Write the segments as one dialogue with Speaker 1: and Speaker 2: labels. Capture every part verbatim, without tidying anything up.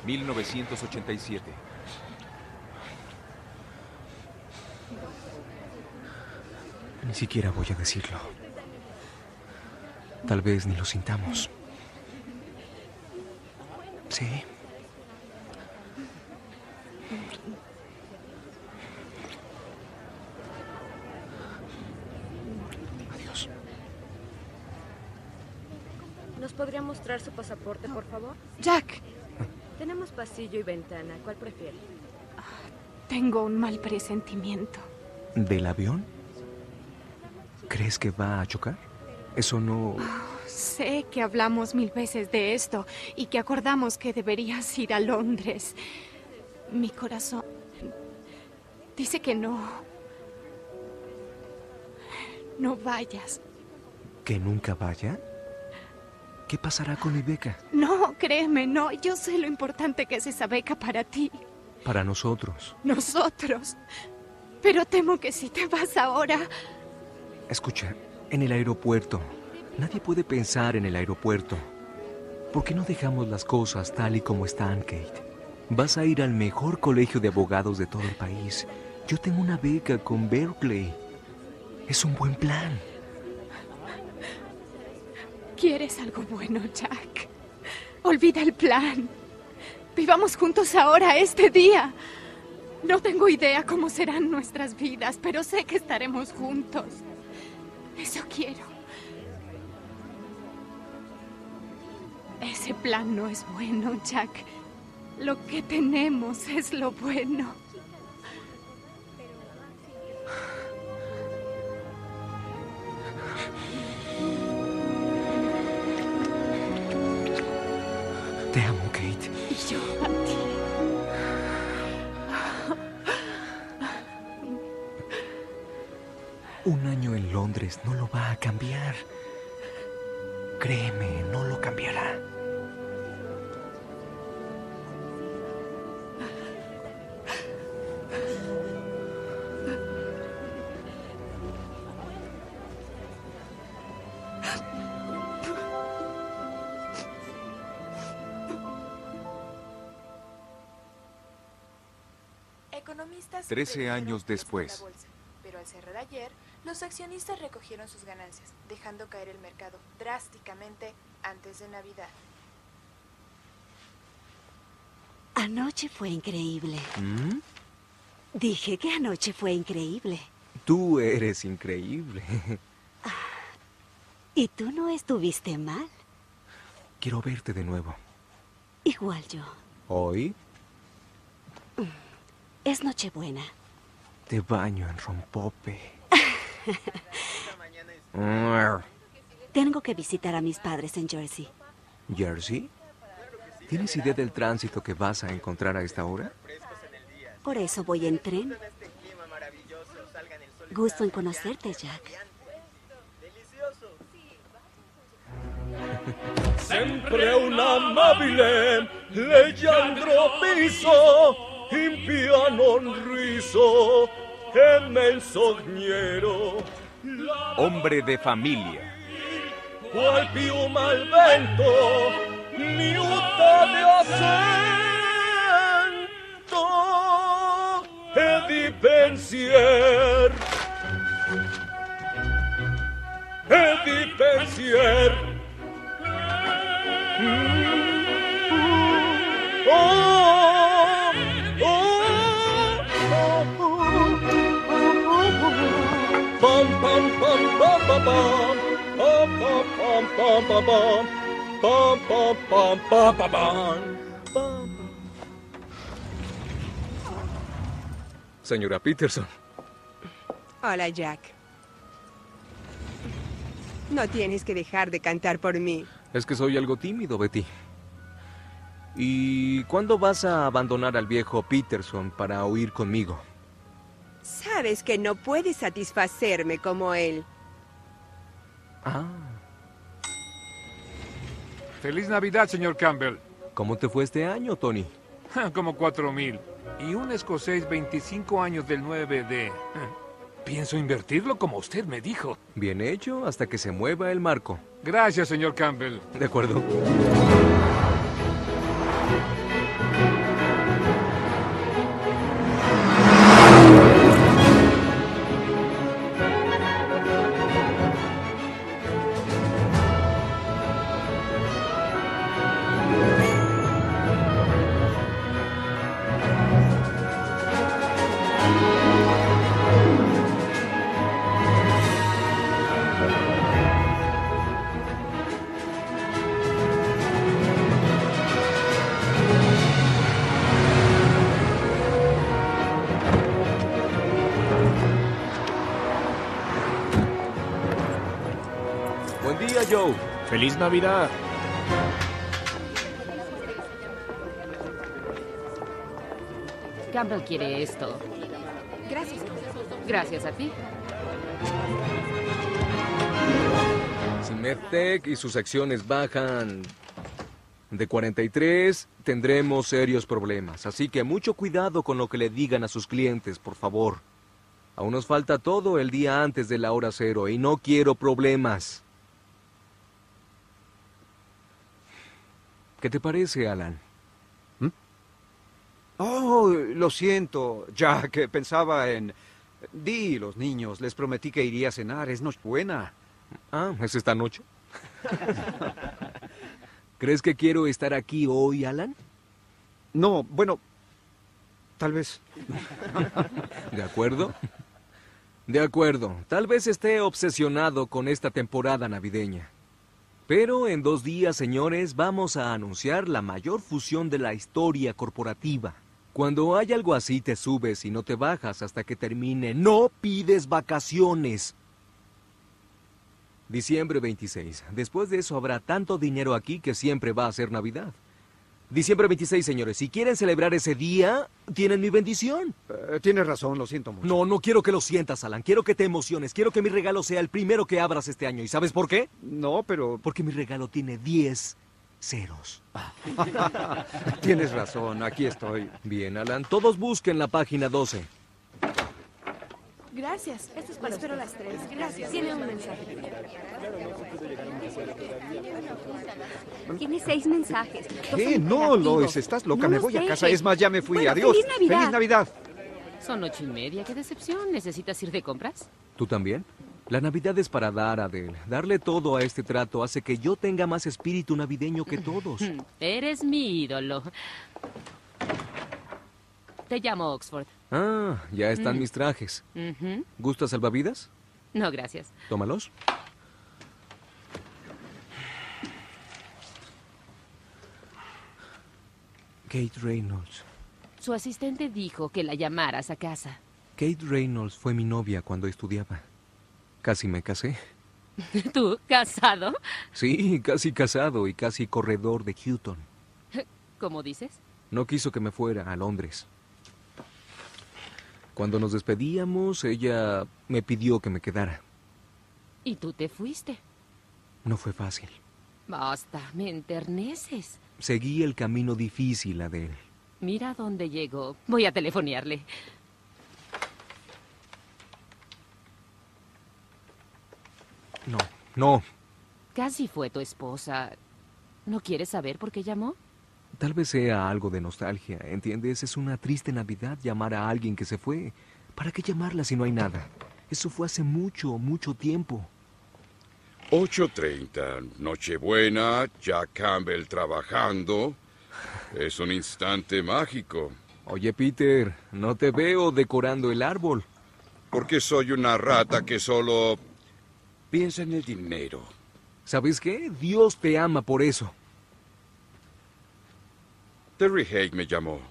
Speaker 1: mil novecientos ochenta y siete.
Speaker 2: Ni siquiera voy a decirlo. Tal vez ni lo sintamos. Sí. Adiós.
Speaker 3: ¿Nos podría mostrar su pasaporte, por favor?
Speaker 4: Jack.
Speaker 3: Tenemos pasillo y ventana. ¿Cuál prefiere?
Speaker 4: Tengo un mal presentimiento.
Speaker 2: ¿Del avión? ¿Crees que va a chocar? Eso no...
Speaker 4: Oh, sé que hablamos mil veces de esto y que acordamos que deberías ir a Londres. Mi corazón dice que no. No vayas.
Speaker 2: ¿Que nunca vaya? ¿Qué pasará con mi beca?
Speaker 4: No, créeme, no. Yo sé lo importante que es esa beca para ti.
Speaker 2: Para nosotros.
Speaker 4: Nosotros. Pero temo que si te vas ahora...
Speaker 2: Escucha, en el aeropuerto. Nadie puede pensar en el aeropuerto. ¿Por qué no dejamos las cosas tal y como están, Kate? Vas a ir al mejor colegio de abogados de todo el país. Yo tengo una beca con Berkeley. Es un buen plan.
Speaker 4: ¿Quieres algo bueno, Jack? Olvida el plan. Vivamos juntos ahora, este día. No tengo idea cómo serán nuestras vidas, pero sé que estaremos juntos. Eso quiero. Ese plan no es bueno, Jack. Lo que tenemos es lo bueno.
Speaker 2: Te amo, Kate.
Speaker 4: Y yo a ti.
Speaker 2: Un año en Londres no lo va a cambiar. Créeme, no lo cambiará.
Speaker 1: Trece años después.
Speaker 5: Pero al cerrar ayer, los accionistas recogieron sus ganancias, dejando caer el mercado drásticamente antes de Navidad.
Speaker 6: Anoche fue increíble.
Speaker 2: ¿Mm?
Speaker 6: Dije que anoche fue increíble.
Speaker 2: Tú eres increíble.
Speaker 6: Y tú no estuviste mal.
Speaker 2: Quiero verte de nuevo.
Speaker 6: Igual yo.
Speaker 2: ¿Hoy?
Speaker 6: Es Nochebuena.
Speaker 2: Te baño en rompope.
Speaker 6: Tengo que visitar a mis padres en Jersey.
Speaker 2: ¿Jersey? ¿Tienes idea del tránsito que vas a encontrar a esta hora?
Speaker 6: Por eso voy en tren. Gusto en conocerte, Jack.
Speaker 7: Sempre un amabile Leandro Piso, in piano un riso e menzognero.
Speaker 1: Hombre de familia.
Speaker 7: Qual piuma al vento, miuta de accento e di pensier. E di pensier. Oh, oh, oh, pam, pam, pam, pam, pam, pam, pam, pam, pam, pam, pam, pam, pam, pam, pam, pam.
Speaker 2: Señora Peterson.
Speaker 8: Hola, Jack. No tienes que dejar de cantar por mí.
Speaker 2: Es que soy algo tímido, Betty. ¿Y cuándo vas a abandonar al viejo Peterson para huir conmigo?
Speaker 8: Sabes que no puedes satisfacerme como él.
Speaker 2: Ah.
Speaker 9: ¡Feliz Navidad, señor Campbell!
Speaker 2: ¿Cómo te fue este año, Tony?
Speaker 9: Como cuatro mil. Y un escocés veinticinco años del nueve de... Pienso invertirlo como usted me dijo.
Speaker 2: Bien hecho, hasta que se mueva el marco.
Speaker 9: Gracias, señor Campbell.
Speaker 2: De acuerdo.
Speaker 10: ¡Feliz Navidad!
Speaker 11: Campbell quiere esto.
Speaker 5: Gracias.
Speaker 11: Gracias a ti.
Speaker 2: Si MedTech y sus acciones bajan de cuarenta y tres, tendremos serios problemas. Así que mucho cuidado con lo que le digan a sus clientes, por favor. Aún nos falta todo el día antes de la hora cero y no quiero problemas. ¿Qué te parece, Alan?
Speaker 12: Oh, lo siento, Jack. Pensaba en... Di, los niños. Les prometí que iría a cenar. Es Nochebuena.
Speaker 2: Ah, ¿es esta noche? ¿Crees que quiero estar aquí hoy, Alan?
Speaker 12: No, bueno... Tal vez.
Speaker 2: ¿De acuerdo? De acuerdo. Tal vez esté obsesionado con esta temporada navideña. Pero en dos días, señores, vamos a anunciar la mayor fusión de la historia corporativa. Cuando hay algo así, te subes y no te bajas hasta que termine. ¡No pides vacaciones! Diciembre veintiséis. Después de eso habrá tanto dinero aquí que siempre va a ser Navidad. Diciembre veintiséis, señores. Si quieren celebrar ese día, tienen mi bendición.
Speaker 12: Uh, tienes razón, lo siento mucho.
Speaker 2: No, no quiero que lo sientas, Alan. Quiero que te emociones. Quiero que mi regalo sea el primero que abras este año. ¿Y sabes por qué?
Speaker 12: No, pero...
Speaker 2: Porque mi regalo tiene diez ceros.
Speaker 12: Tienes razón, aquí estoy.
Speaker 2: Bien, Alan. Todos busquen la página doce.
Speaker 5: Gracias.
Speaker 3: Esto es para Espero las tres.
Speaker 5: Gracias.
Speaker 3: Tiene un mensaje.
Speaker 6: Tiene seis mensajes.
Speaker 12: ¿Qué? No, Lois, estás loca.
Speaker 6: No
Speaker 12: me
Speaker 6: los
Speaker 12: voy a
Speaker 6: dejes.
Speaker 12: casa. Es más, ya me fui.
Speaker 6: Bueno,
Speaker 12: Adiós.
Speaker 6: ¡Feliz Navidad!
Speaker 12: ¡Feliz Navidad!
Speaker 11: Son ocho y media. ¡Qué decepción! ¿Necesitas ir de compras?
Speaker 2: ¿Tú también? La Navidad es para dar, Adele. Darle todo a este trato hace que yo tenga más espíritu navideño que todos.
Speaker 11: Eres mi ídolo. Te llamo Oxford.
Speaker 2: Ah, ya están
Speaker 11: Mm.
Speaker 2: mis trajes.
Speaker 11: Ujú.
Speaker 2: ¿Gustas salvavidas?
Speaker 11: No, gracias.
Speaker 2: Tómalos. Kate Reynolds.
Speaker 11: Su asistente dijo que la llamaras a casa.
Speaker 2: Kate Reynolds fue mi novia cuando estudiaba. Casi me casé.
Speaker 11: ¿Tú, casado?
Speaker 2: Sí, casi casado y casi corredor de Houghton.
Speaker 11: ¿Cómo dices?
Speaker 2: No quiso que me fuera a Londres. Cuando nos despedíamos, ella me pidió que me quedara.
Speaker 11: ¿Y tú te fuiste?
Speaker 2: No fue fácil.
Speaker 11: Basta, me enterneces.
Speaker 2: Seguí el camino difícil, Adele.
Speaker 11: Mira dónde llegó. Voy a telefonearle.
Speaker 2: No, no.
Speaker 11: Casi fue tu esposa. ¿No quieres saber por qué llamó?
Speaker 2: Tal vez sea algo de nostalgia, ¿entiendes? Es una triste Navidad llamar a alguien que se fue. ¿Para qué llamarla si no hay nada? Eso fue hace mucho, mucho tiempo.
Speaker 13: ocho treinta, Nochebuena, Jack Campbell trabajando. Es un instante mágico.
Speaker 2: Oye, Peter, no te veo decorando el árbol.
Speaker 13: Porque soy una rata que solo piensa en el dinero.
Speaker 2: ¿Sabes qué? Dios te ama por eso.
Speaker 13: Terry Haig me llamó.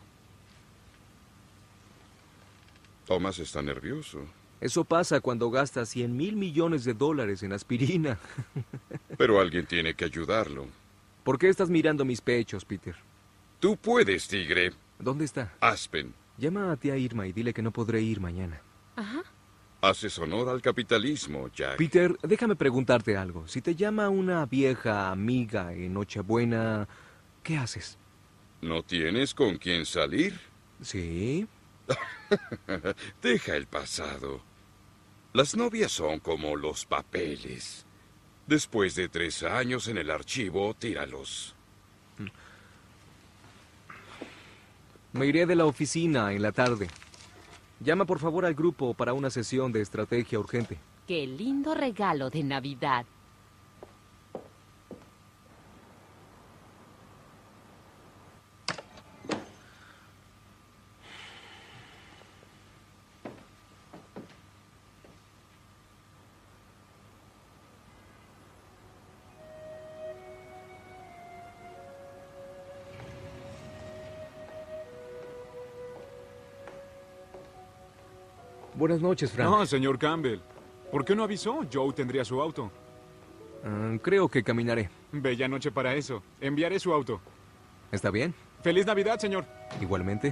Speaker 13: Thomas está nervioso.
Speaker 2: Eso pasa cuando gastas cien mil millones de dólares en aspirina.
Speaker 13: Pero alguien tiene que ayudarlo.
Speaker 2: ¿Por qué estás mirando mis pechos, Peter?
Speaker 13: Tú puedes, tigre.
Speaker 2: ¿Dónde está?
Speaker 13: Aspen.
Speaker 2: Llama a tía Irma y dile que no podré ir mañana.
Speaker 11: Ajá.
Speaker 13: Haces honor al capitalismo, Jack.
Speaker 2: Peter, déjame preguntarte algo. Si te llama una vieja amiga en Nochebuena, ¿qué haces?
Speaker 13: ¿No tienes con quién salir?
Speaker 2: Sí.
Speaker 13: Deja el pasado. Las novias son como los papeles. Después de tres años en el archivo, tíralos.
Speaker 2: Me iré de la oficina en la tarde. Llama por favor al grupo para una sesión de estrategia urgente.
Speaker 11: Qué lindo regalo de Navidad.
Speaker 2: Buenas noches, Frank.
Speaker 14: No, señor Campbell. ¿Por qué no avisó? Joe tendría su auto.
Speaker 2: Ah, creo que caminaré.
Speaker 10: Bella noche para eso. Enviaré su auto.
Speaker 2: ¿Está bien?
Speaker 10: ¡Feliz Navidad, señor!
Speaker 2: Igualmente.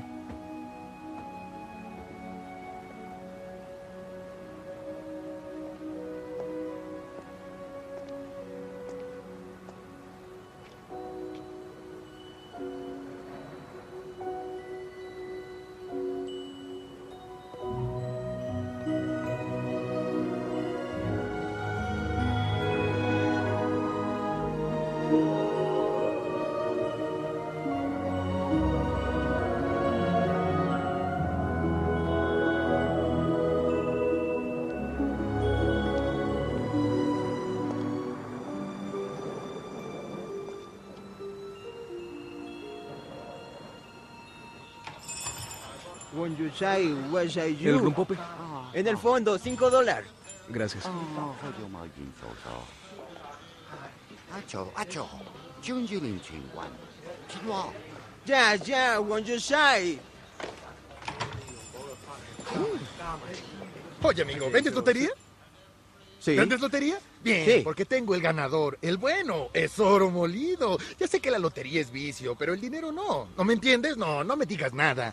Speaker 2: ¿El rompope?
Speaker 14: En el fondo, cinco dólares.
Speaker 2: Gracias.
Speaker 14: Ya, ya, Wonjushai.
Speaker 15: Oye, amigo, ¿vendes lotería?
Speaker 14: Sí.
Speaker 15: ¿Vendes lotería? Bien,
Speaker 14: Sí.
Speaker 15: porque tengo el ganador. El bueno es oro molido. Ya sé que la lotería es vicio, pero el dinero no. ¿No me entiendes? No, no me digas nada.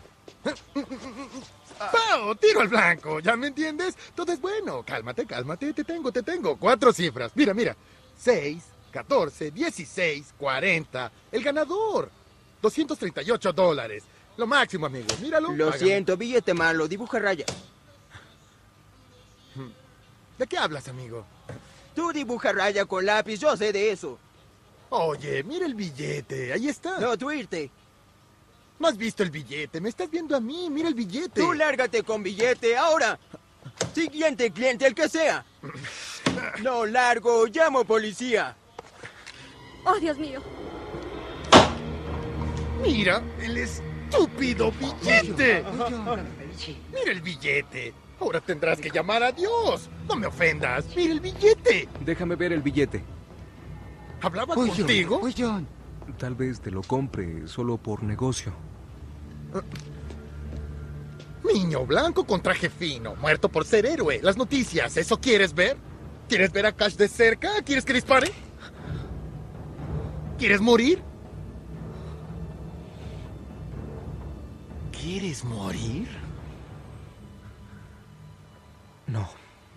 Speaker 15: ¡Pau! Tiro al blanco, ¿ya me entiendes? Todo es bueno. Cálmate, cálmate, te tengo, te tengo. Cuatro cifras. Mira, mira. Seis, catorce, dieciséis, cuarenta. El ganador. doscientos treinta y ocho dólares. Lo máximo, amigo. Míralo.
Speaker 14: Lo
Speaker 15: Págame.
Speaker 14: siento, billete malo, dibuja raya.
Speaker 15: ¿De qué hablas, amigo?
Speaker 14: Tú dibuja raya con lápiz, yo sé de eso.
Speaker 15: Oye, mira el billete. Ahí está.
Speaker 14: No, tú irte.
Speaker 15: No has visto el billete. Me estás viendo a mí. Mira el billete.
Speaker 14: Tú lárgate con billete ahora. Siguiente cliente, el que sea. No, largo, llamo policía.
Speaker 3: ¡Oh, Dios mío!
Speaker 15: Mira el estúpido billete. Mira el billete. Ahora tendrás que llamar a Dios. No me ofendas. Mira el billete.
Speaker 2: Déjame ver el billete.
Speaker 15: ¿Hablaba contigo?
Speaker 2: Tal vez te lo compre solo por negocio.
Speaker 15: Niño blanco con traje fino, muerto por ser héroe. Las noticias, ¿eso quieres ver? ¿Quieres ver a Cash de cerca? ¿Quieres que dispare? ¿Quieres morir? ¿Quieres morir?
Speaker 2: No.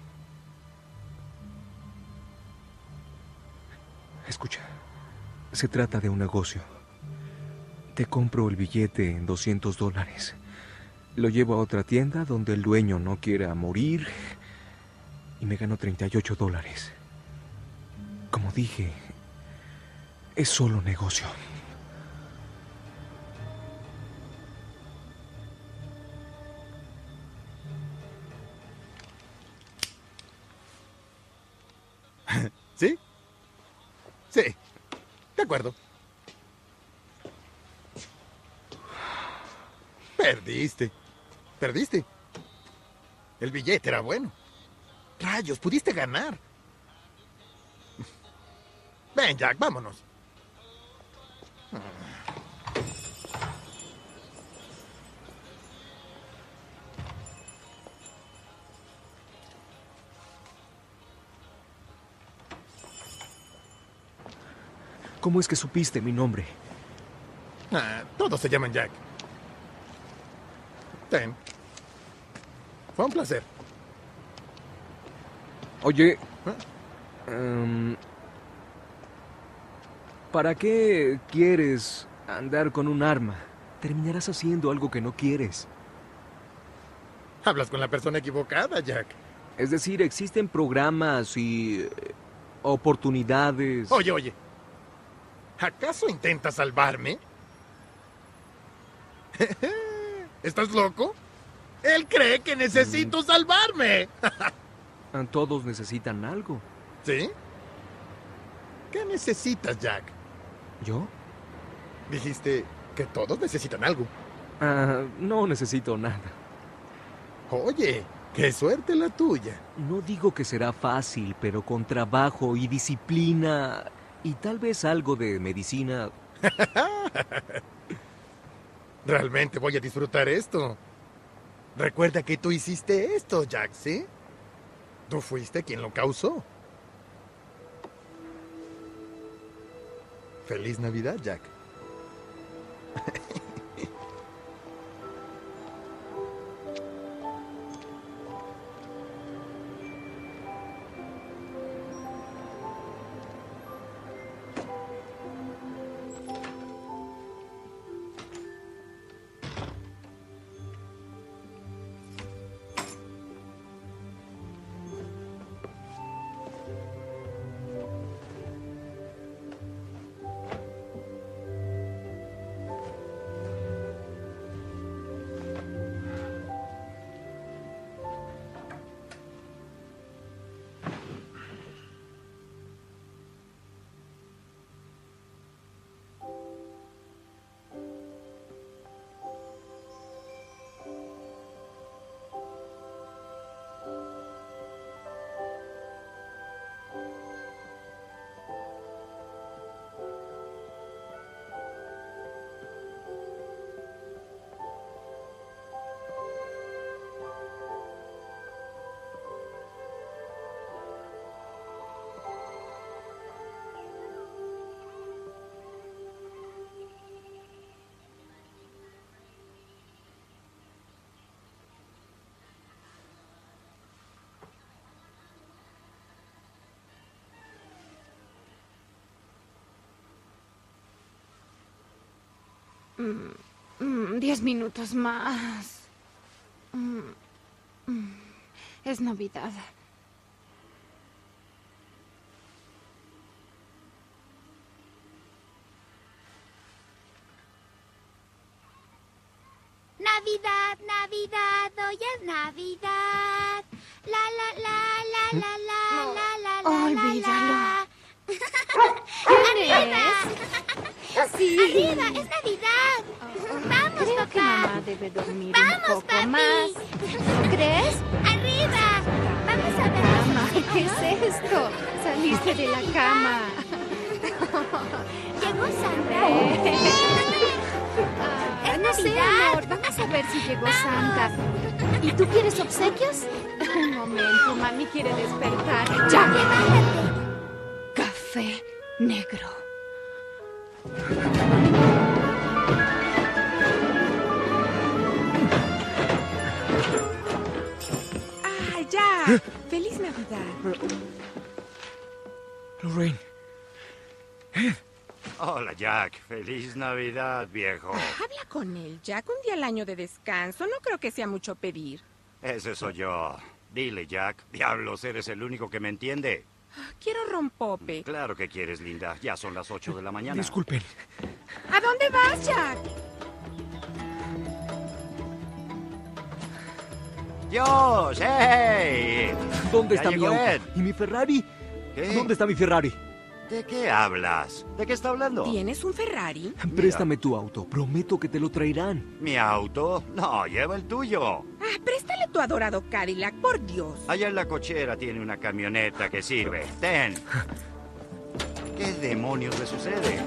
Speaker 2: Escucha, se trata de un negocio. Te compro el billete en doscientos dólares. Lo llevo a otra tienda donde el dueño no quiera morir y me gano treinta y ocho dólares. Como dije, es solo negocio.
Speaker 15: ¿Sí? Sí. De acuerdo. Perdiste. Perdiste. El billete era bueno. Rayos, pudiste ganar. Ven, Jack, vámonos.
Speaker 2: ¿Cómo es que supiste mi nombre?
Speaker 15: Ah, todos se llaman Jack. Ten. Fue un placer.
Speaker 2: Oye, um, ¿para qué quieres andar con un arma? Terminarás haciendo algo que no quieres.
Speaker 15: Hablas con la persona equivocada, Jack.
Speaker 2: Es decir, existen programas y eh, oportunidades.
Speaker 15: Oye, oye. ¿Acaso intentas salvarme? ¿Estás loco? Él cree que necesito salvarme.
Speaker 2: Todos necesitan algo.
Speaker 15: ¿Sí? ¿Qué necesitas, Jack?
Speaker 2: ¿Yo?
Speaker 15: Dijiste que todos necesitan algo.
Speaker 2: Ah, no necesito nada.
Speaker 15: Oye, qué suerte la tuya.
Speaker 2: No digo que será fácil, pero con trabajo y disciplina y tal vez algo de medicina.
Speaker 15: Realmente voy a disfrutar esto. Recuerda que tú hiciste esto, Jack, ¿sí? Tú fuiste quien lo causó. Feliz Navidad, Jack.
Speaker 4: Mm, mm, diez minutos más. Mm, mm, es Navidad.
Speaker 16: Navidad, Navidad, hoy es Navidad. La, la, la, la, la, la,
Speaker 4: No.
Speaker 16: la, la, la,
Speaker 4: Olvídalo.
Speaker 16: la,
Speaker 4: ¿Quién
Speaker 16: ¡Arriba!
Speaker 4: es? Sí.
Speaker 16: ¡Arriba! ¡Es Navidad! ¡Vamos,
Speaker 4: Creo
Speaker 16: papá!
Speaker 4: que mamá debe dormir
Speaker 16: ¡Vamos,
Speaker 4: un poco
Speaker 16: papi!
Speaker 4: más. ¿Crees?
Speaker 16: ¡Arriba! ¡Vamos a ver!
Speaker 4: Mamá, ¿qué es esto? Saliste de la cama.
Speaker 16: Llegó Santa.
Speaker 4: Ah,
Speaker 16: ¡Es
Speaker 4: no sé,
Speaker 16: Navidad!
Speaker 4: amor. Vamos a ver si llegó Santa. ¿Y tú quieres obsequios? Un momento, mami quiere despertar. ¡Ya! Café negro.
Speaker 8: ¡Ah, ya! ¡Feliz Navidad!
Speaker 2: Lorraine.
Speaker 17: Hola, Jack. Feliz Navidad, viejo.
Speaker 8: Habla con él, Jack. Un día al año de descanso. No creo que sea mucho pedir.
Speaker 17: Ese soy yo. Dile, Jack. Diablos, eres el único que me entiende.
Speaker 8: Quiero rompope.
Speaker 17: Claro que quieres, linda. Ya son las ocho de la mañana.
Speaker 2: Disculpen.
Speaker 8: ¿A dónde vas, Jack?
Speaker 17: ¡Josh! ¡Hey!
Speaker 2: ¿Dónde
Speaker 17: Ya
Speaker 2: está mi
Speaker 17: llegó
Speaker 2: auto?
Speaker 17: Ed.
Speaker 2: ¿Y mi Ferrari?
Speaker 17: ¿Qué?
Speaker 2: ¿Dónde está mi Ferrari?
Speaker 17: ¿De qué hablas? ¿De qué está hablando?
Speaker 8: ¿Tienes un Ferrari?
Speaker 2: Préstame tu auto. Prometo que te lo traerán.
Speaker 17: ¿Mi auto? No, lleva el tuyo.
Speaker 8: Ah, préstale tu adorado Cadillac, por Dios.
Speaker 17: Allá en la cochera tiene una camioneta que sirve. Ten. ¿Qué demonios le sucede?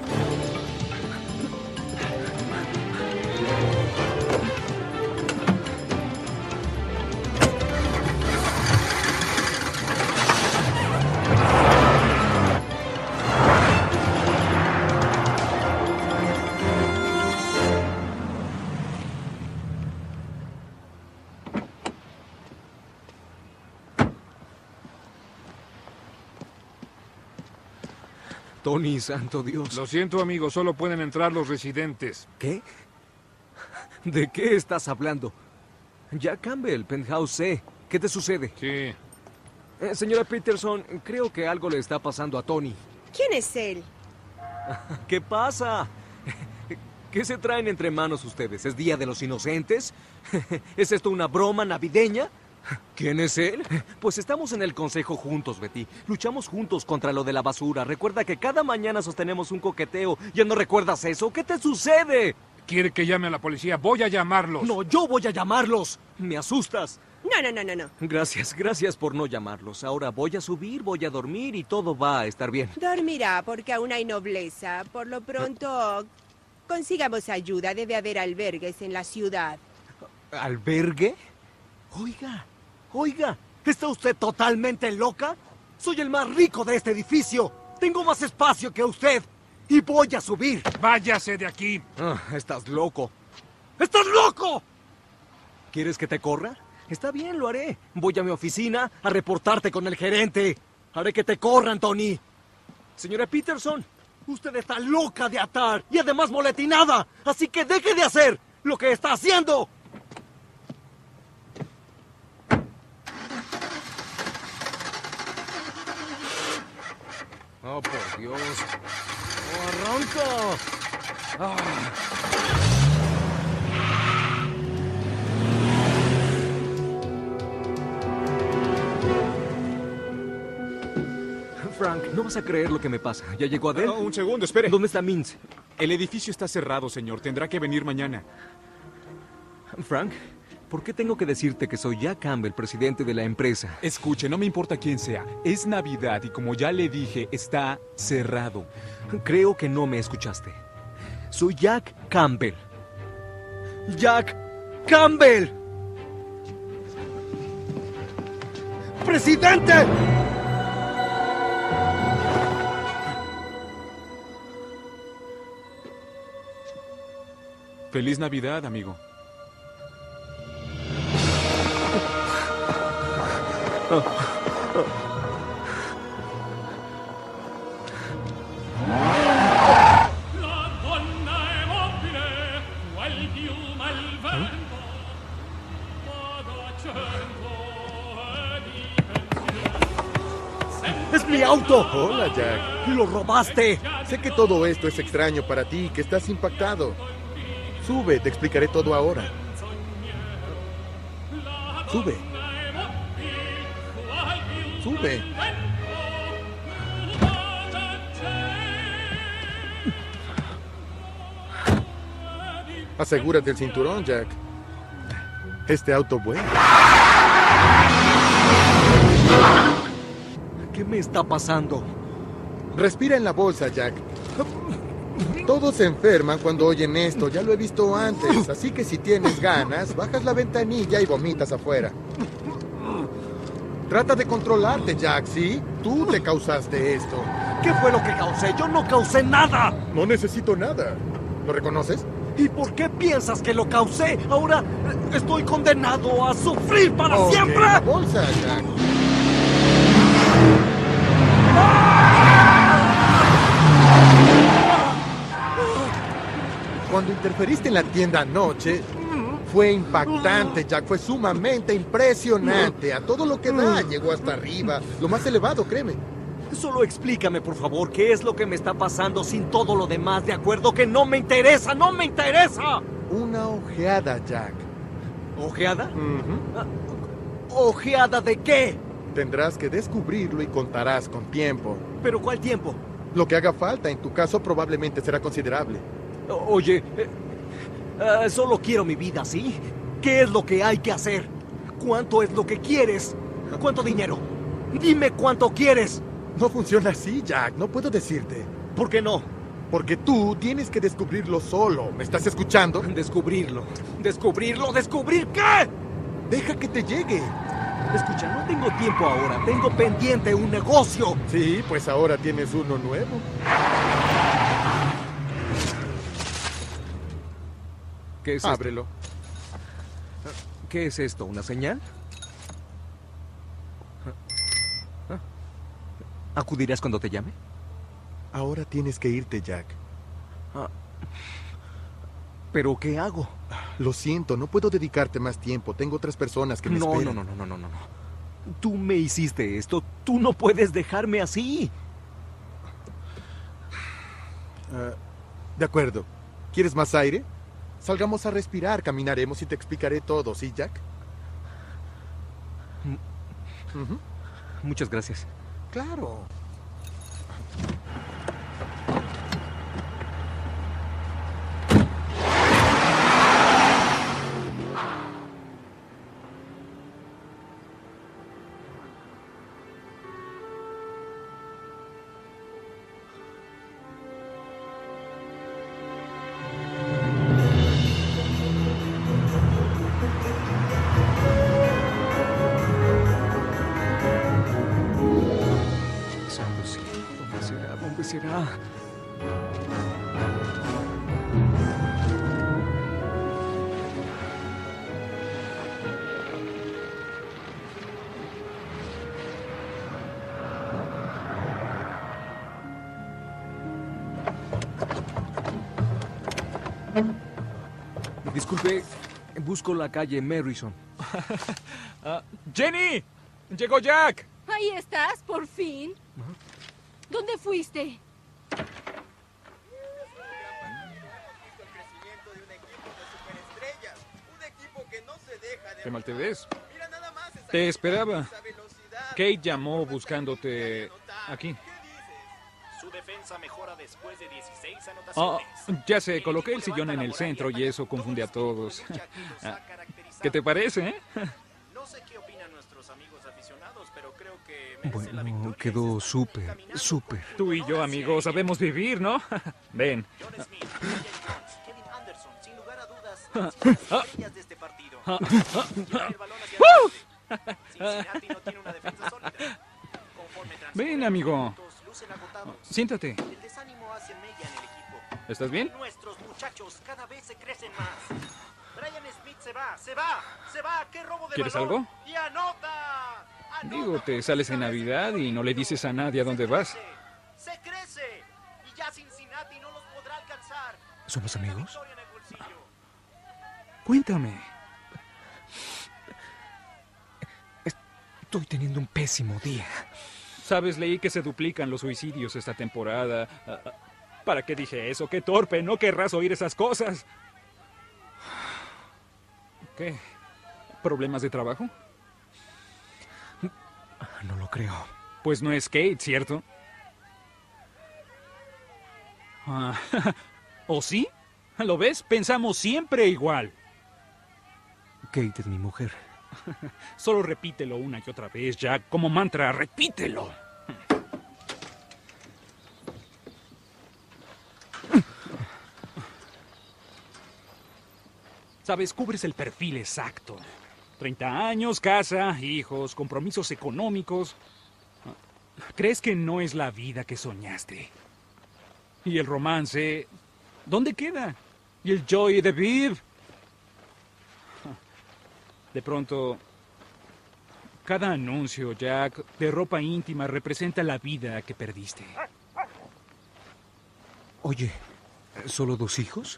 Speaker 2: Tony, santo Dios.
Speaker 9: Lo siento, amigo, solo pueden entrar los residentes.
Speaker 2: ¿Qué? ¿De qué estás hablando? Jack Campbell, Penthouse C. ¿Qué te sucede?
Speaker 9: Sí.
Speaker 2: Eh, señora Peterson, creo que algo le está pasando a Tony.
Speaker 8: ¿Quién es él?
Speaker 2: ¿Qué pasa? ¿Qué se traen entre manos ustedes? ¿Es Día de los Inocentes? ¿Es esto una broma navideña? ¿Quién es él? Pues estamos en el consejo juntos, Betty. Luchamos juntos contra lo de la basura. Recuerda que cada mañana sostenemos un coqueteo. ¿Ya no recuerdas eso? ¿Qué te sucede?
Speaker 9: ¿Quiere que llame a la policía? Voy a llamarlos.
Speaker 2: No, yo voy a llamarlos. Me asustas.
Speaker 8: No, no, no, no, no.
Speaker 2: Gracias, gracias por no llamarlos. Ahora voy a subir, voy a dormir y todo va a estar bien.
Speaker 8: Dormirá porque aún hay nobleza. Por lo pronto, consigamos ayuda. Debe haber albergues en la ciudad.
Speaker 2: ¿Albergue? Oiga, oiga, ¿está usted totalmente loca? Soy el más rico de este edificio. Tengo más espacio que usted. Y voy a subir.
Speaker 9: Váyase de aquí.
Speaker 2: Ah, estás loco. ¡Estás loco! ¿Quieres que te corra? Está bien, lo haré. Voy a mi oficina a reportarte con el gerente. Haré que te corran, Tony. Señora Peterson, usted está loca de atar y además moletinada. Así que deje de hacer lo que está haciendo. Oh, por Dios. Oh, arranca. Ah. Frank, no vas a creer lo que me pasa. ¿Ya llegó Adele?
Speaker 10: No, un segundo, espere.
Speaker 2: ¿Dónde está Mintz?
Speaker 10: El edificio está cerrado, señor. Tendrá que venir mañana.
Speaker 2: Frank, ¿por qué tengo que decirte que soy Jack Campbell, presidente de la empresa?
Speaker 10: Escuche, no me importa quién sea. Es Navidad y como ya le dije, está cerrado.
Speaker 2: Creo que no me escuchaste. Soy Jack Campbell. ¡Jack Campbell! ¡Presidente!
Speaker 10: Feliz Navidad, amigo.
Speaker 2: ¡Es mi auto!
Speaker 15: Hola, Jack.
Speaker 2: ¡Lo robaste!
Speaker 15: Sé que todo esto es extraño para ti y que estás impactado. Sube, te explicaré todo ahora. Sube. Sube. Asegúrate el cinturón, Jack. Este auto vuela.
Speaker 2: ¿Qué me está pasando?
Speaker 15: Respira en la bolsa, Jack. Todos se enferman cuando oyen esto, ya lo he visto antes. Así que si tienes ganas, bajas la ventanilla y vomitas afuera. Trata de controlarte, Jack, ¿sí? Tú te causaste esto.
Speaker 2: ¿Qué fue lo que causé? Yo no causé nada.
Speaker 15: No necesito nada. ¿Lo reconoces?
Speaker 2: ¿Y por qué piensas que lo causé? Ahora estoy condenado a sufrir para
Speaker 15: Ok,
Speaker 2: siempre.
Speaker 15: la bolsa, Jack. Cuando interferiste en la tienda anoche, fue impactante, Jack. Fue sumamente impresionante. A todo lo que da, llegó hasta arriba. Lo más elevado, créeme.
Speaker 2: Solo explícame, por favor, qué es lo que me está pasando sin todo lo demás, ¿de acuerdo? Que no me interesa, no me interesa.
Speaker 15: Una ojeada, Jack.
Speaker 2: ¿Ojeada?
Speaker 15: Uh-huh.
Speaker 2: ¿Ojeada de qué?
Speaker 15: Tendrás que descubrirlo y contarás con tiempo.
Speaker 2: ¿Pero cuál tiempo?
Speaker 15: Lo que haga falta. En tu caso probablemente será considerable.
Speaker 2: O- Oye, eh, eh, solo quiero mi vida, ¿sí? ¿Qué es lo que hay que hacer? ¿Cuánto es lo que quieres? ¿Cuánto dinero? Dime cuánto quieres.
Speaker 15: No funciona así, Jack. No puedo decirte.
Speaker 2: ¿Por qué no?
Speaker 15: Porque tú tienes que descubrirlo solo. ¿Me estás escuchando?
Speaker 2: Descubrirlo. ¿Descubrirlo? ¿Descubrir qué?
Speaker 15: Deja que te llegue.
Speaker 2: Escucha, no tengo tiempo ahora. Tengo pendiente un negocio.
Speaker 15: Sí, pues ahora tienes uno nuevo.
Speaker 2: ¿Qué es
Speaker 15: Ábrelo.
Speaker 2: esto? ¿Qué es esto? ¿Una señal? ¿Acudirás cuando te llame?
Speaker 15: Ahora tienes que irte, Jack.
Speaker 2: Ah. ¿Pero qué hago?
Speaker 15: Lo siento, no puedo dedicarte más tiempo. Tengo otras personas que me
Speaker 2: No,
Speaker 15: esperan.
Speaker 2: no, no, no, no, no, no. Tú me hiciste esto. Tú no puedes dejarme así.
Speaker 15: Ah, de acuerdo. ¿Quieres más aire? Salgamos a respirar, caminaremos y te explicaré todo, ¿sí, Jack?
Speaker 2: Uh-huh. Muchas gracias.
Speaker 15: Claro.
Speaker 2: Disculpe, busco la calle Marrison.
Speaker 10: Ah, ¡Jenny! ¡Llegó Jack!
Speaker 3: Ahí estás, por fin. ¿Dónde fuiste?
Speaker 10: Qué mal te ves. Te esperaba. Kate llamó buscándote aquí.
Speaker 18: Su defensa mejora después de dieciséis
Speaker 10: Oh,
Speaker 18: anotaciones.
Speaker 10: ya sé, coloqué el sillón en el centro y eso confunde a todos. ¿Qué te parece, eh?
Speaker 18: No sé qué opinan nuestros amigos aficionados, pero creo que merece la
Speaker 2: Bueno, quedó súper, súper.
Speaker 10: Tú y yo, amigos, sabemos vivir, ¿no? Ven.
Speaker 18: John Smith, Kevin Jones, Kevin Anderson, sin lugar a dudas, han sido las estrellas de este partido. Llevan el balón hacia adelante. Cincinnati no tiene una defensa sólida. Conforme
Speaker 10: Ven, amigo.
Speaker 18: lucen agotados.
Speaker 10: Siéntate.
Speaker 18: El desánimo hace mella en el equipo.
Speaker 10: ¿Estás bien?
Speaker 18: Nuestros muchachos cada vez se crecen más. Brian Smith se va, se va, se va. ¡Qué robo de
Speaker 10: ¿Quieres
Speaker 18: balón!
Speaker 10: algo?
Speaker 18: ¡Y anota!
Speaker 10: Digo, te sales en Navidad y no le dices a nadie a dónde vas.
Speaker 18: ¡Se crece! Y ya Cincinnati no los podrá alcanzar.
Speaker 2: ¿Somos amigos?
Speaker 10: Cuéntame.
Speaker 2: Estoy teniendo un pésimo día.
Speaker 10: Sabes, leí que se duplican los suicidios esta temporada. Ah, ah, ¿Para qué dije eso? ¡Qué torpe! No querrás oír esas cosas. ¿Qué? ¿Problemas de trabajo?
Speaker 2: No lo creo.
Speaker 10: Pues no es Kate, ¿cierto? Ah, ¿o sí? ¿Lo ves? Pensamos siempre igual.
Speaker 2: Kate es mi mujer.
Speaker 10: Solo repítelo una y otra vez, Jack. Como mantra, repítelo. Sabes, cubres el perfil exacto. Treinta años, casa, hijos, compromisos económicos. ¿Crees que no es la vida que soñaste? ¿Y el romance? ¿Dónde queda? ¿Y el joy de Viv? De pronto, cada anuncio, Jack, de ropa íntima representa la vida que perdiste.
Speaker 2: Oye, ¿solo dos hijos?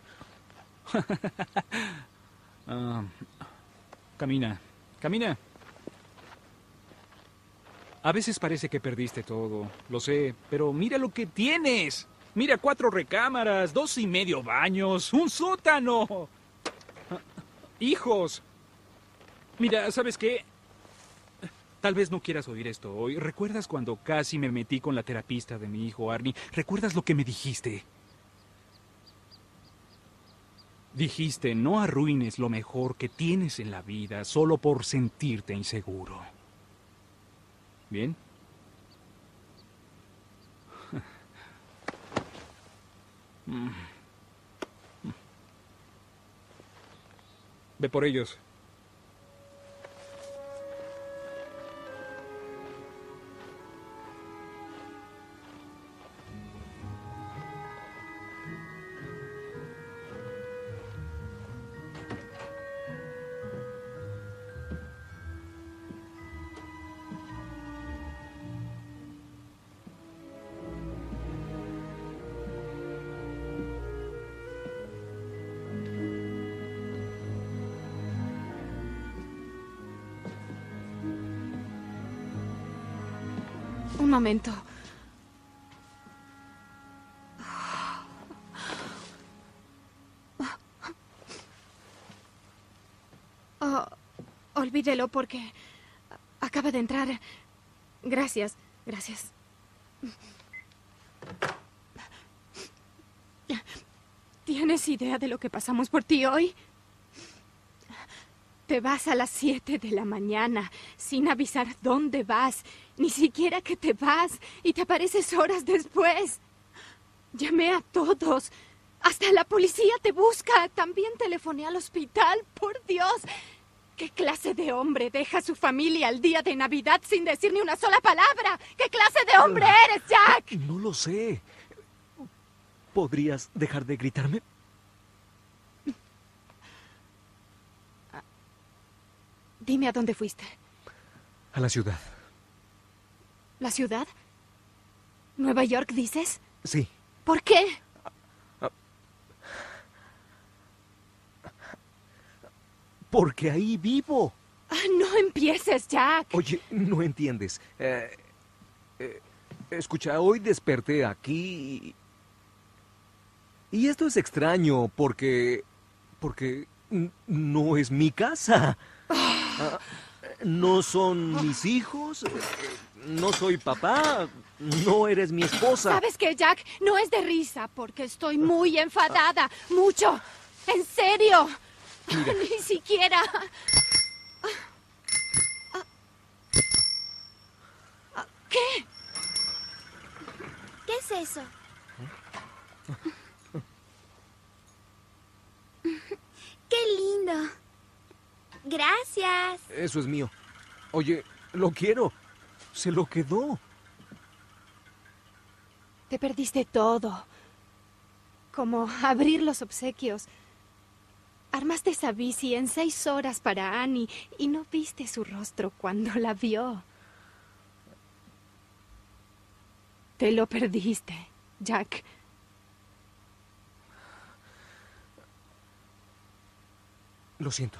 Speaker 10: Ah, camina, camina. A veces parece que perdiste todo, lo sé, pero mira lo que tienes. Mira, cuatro recámaras, dos y medio baños, un sótano. Ah, hijos. Mira, ¿sabes qué? Tal vez no quieras oír esto hoy. ¿Recuerdas cuando casi me metí con la terapista de mi hijo, Arnie? ¿Recuerdas lo que me dijiste? Dijiste, no arruines lo mejor que tienes en la vida solo por sentirte inseguro. ¿Bien? Ve por ellos.
Speaker 4: Un momento. Oh, olvídelo porque acaba de entrar. Gracias, gracias. ¿Tienes idea de lo que pasamos por ti hoy? Te vas a las siete de la mañana sin avisar dónde vas, ni siquiera que te vas, y te apareces horas después. Llamé a todos. Hasta la policía te busca. También telefoné al hospital. Por Dios. ¿Qué clase de hombre deja a su familia al día de Navidad sin decir ni una sola palabra? ¿Qué clase de hombre eres, Jack?
Speaker 2: No lo sé. ¿Podrías dejar de gritarme?
Speaker 4: Dime a dónde fuiste.
Speaker 2: A la ciudad.
Speaker 4: ¿La ciudad? ¿Nueva York, dices?
Speaker 2: Sí.
Speaker 4: ¿Por qué?
Speaker 2: Porque ahí vivo.
Speaker 4: Ah, no empieces, Jack.
Speaker 2: Oye, no entiendes. Eh, eh, escucha, hoy desperté aquí y... y esto es extraño porque... porque n- no es mi casa. Ah, no son mis hijos. eh, No soy papá. No eres mi esposa.
Speaker 4: ¿Sabes qué, Jack? No es de risa porque estoy muy enfadada. Mucho. En serio.
Speaker 2: Mira.
Speaker 4: Ni siquiera... ¿Qué?
Speaker 16: ¿Qué es eso? ¡Qué lindo! Gracias.
Speaker 2: Eso es mío. Oye, lo quiero. Se lo quedó.
Speaker 4: Te perdiste todo. Como abrir los obsequios. Armaste esa bici en seis horas para Annie y no viste su rostro cuando la vio. Te lo perdiste, Jack.
Speaker 2: Lo siento.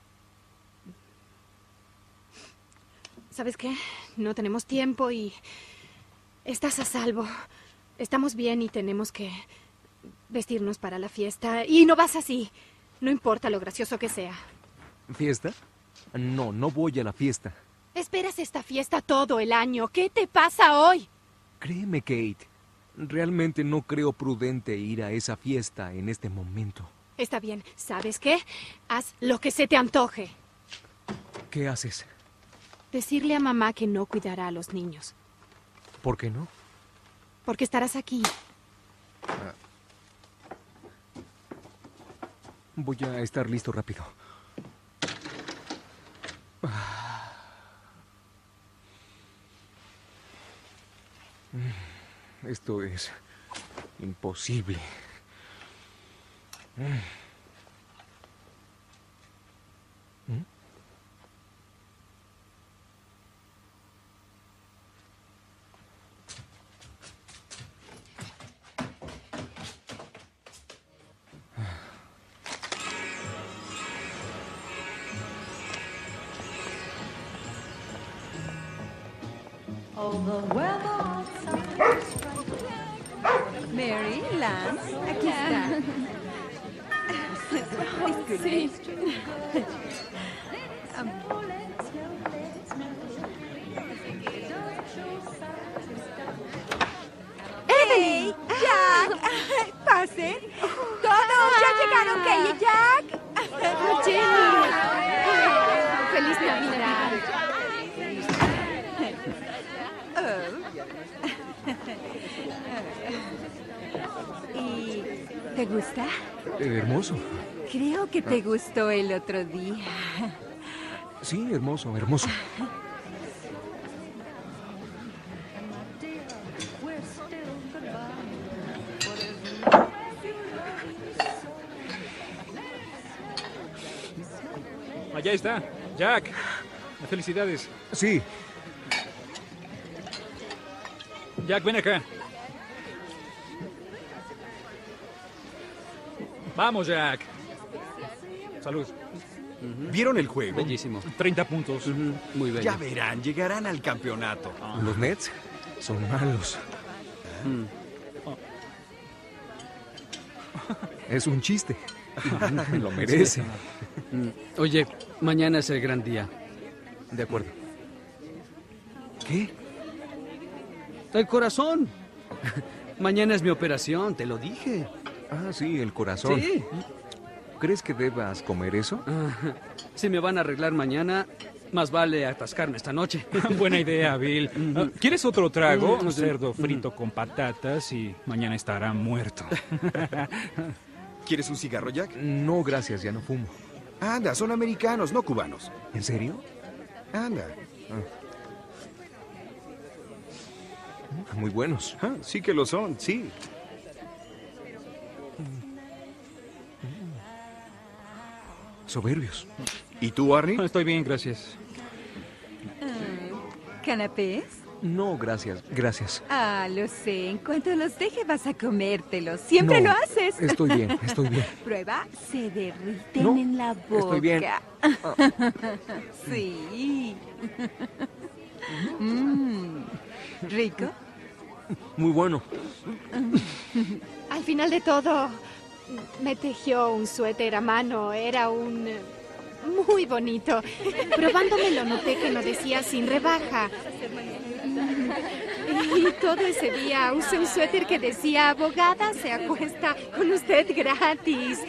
Speaker 4: ¿Sabes qué? No tenemos tiempo y... estás a salvo. Estamos bien y tenemos que vestirnos para la fiesta. Y no vas así. No importa lo gracioso que sea.
Speaker 2: ¿Fiesta? No, no voy a la fiesta.
Speaker 4: Esperas esta fiesta todo el año. ¿Qué te pasa hoy?
Speaker 2: Créeme, Kate. Realmente no creo prudente ir a esa fiesta en este momento.
Speaker 4: Está bien. ¿Sabes qué? Haz lo que se te antoje.
Speaker 2: ¿Qué haces?
Speaker 4: Decirle a mamá que no cuidará a los niños.
Speaker 2: ¿Por qué no?
Speaker 4: Porque estarás aquí.
Speaker 2: Voy a estar listo rápido. Esto es imposible. ¿Mm?
Speaker 19: Mary, Lance, aquí está.
Speaker 4: Sí.
Speaker 19: ¡Hey! ¡Jack! ¡Pasen! ¡Todos! ¡Ya llegaron, Kay y Jack!
Speaker 4: ¡Oh, Jenny! ¡Feliz Navidad!
Speaker 19: ¿Y te gusta?
Speaker 2: Eh, hermoso.
Speaker 19: Creo que te gustó el otro día.
Speaker 2: Sí, hermoso, hermoso.
Speaker 10: Allá está, Jack. Felicidades.
Speaker 2: Sí.
Speaker 10: Jack, ven acá. Vamos, Jack. Salud.
Speaker 20: ¿Vieron el juego?
Speaker 10: Bellísimo. treinta puntos.
Speaker 20: Muy bello. Ya verán, llegarán al campeonato.
Speaker 2: Los Nets son malos. Es un chiste. Lo merece.
Speaker 21: Oye, mañana es el gran día.
Speaker 2: De acuerdo. ¿Qué?
Speaker 21: El corazón. Mañana es mi operación, te lo dije.
Speaker 2: Ah, sí, el corazón.
Speaker 21: Sí.
Speaker 2: ¿Crees que debas comer eso?
Speaker 21: Ah, si me van a arreglar mañana, más vale atascarme esta noche.
Speaker 10: Buena idea, Bill. Ah, ¿Quieres otro trago?
Speaker 21: Mm, sí.
Speaker 10: Cerdo frito con patatas y mañana estará muerto.
Speaker 20: ¿Quieres un cigarro, Jack?
Speaker 2: No, gracias, ya no fumo.
Speaker 20: Anda, son americanos, no cubanos.
Speaker 2: ¿En serio?
Speaker 20: Anda.
Speaker 2: Ah, muy buenos.
Speaker 20: Ah, sí que lo son, sí.
Speaker 2: Soberbios.
Speaker 20: ¿Y tú, Arnie?
Speaker 10: Estoy bien, gracias.
Speaker 19: ¿Canapés?
Speaker 2: No, gracias, gracias.
Speaker 19: Ah, lo sé. En cuanto los deje vas a comértelos. Siempre
Speaker 2: No,
Speaker 19: lo haces.
Speaker 2: Estoy bien, estoy bien.
Speaker 19: Prueba, se derriten
Speaker 2: No,
Speaker 19: en la boca.
Speaker 2: estoy bien.
Speaker 19: Sí. Mm, ¿rico?
Speaker 2: Muy bueno.
Speaker 4: Al final de todo, me tejió un suéter a mano. Era un... muy bonito. Probándomelo noté que no decía sin rebaja. Y todo ese día usé un suéter que decía abogada se acuesta con usted gratis.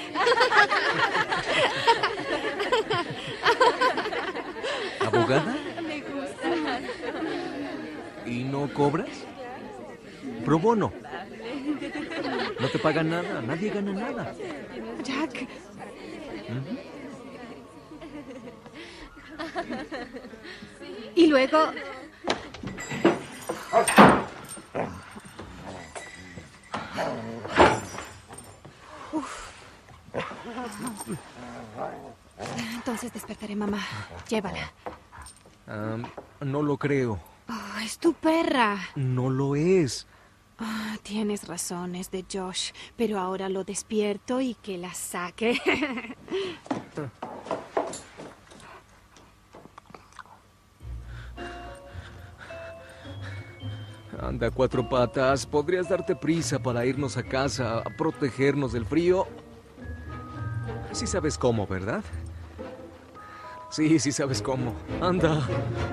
Speaker 2: ¿Abogada?
Speaker 4: Me gusta.
Speaker 2: ¿Y no cobras? Pro bono. No te pagan nada, nadie gana nada.
Speaker 4: Jack.
Speaker 2: ¿Mm?
Speaker 4: Y luego... Uf. Entonces despertaré, mamá. Llévala.
Speaker 2: Um, no lo creo.
Speaker 4: Oh, es tu perra.
Speaker 2: No lo es.
Speaker 4: Ah, tienes razón, es de Josh. Pero ahora lo despierto y que la saque.
Speaker 2: Anda, cuatro patas. ¿Podrías darte prisa para irnos a casa a protegernos del frío? Sí sabes cómo, ¿verdad? Sí, sí sabes cómo. Anda.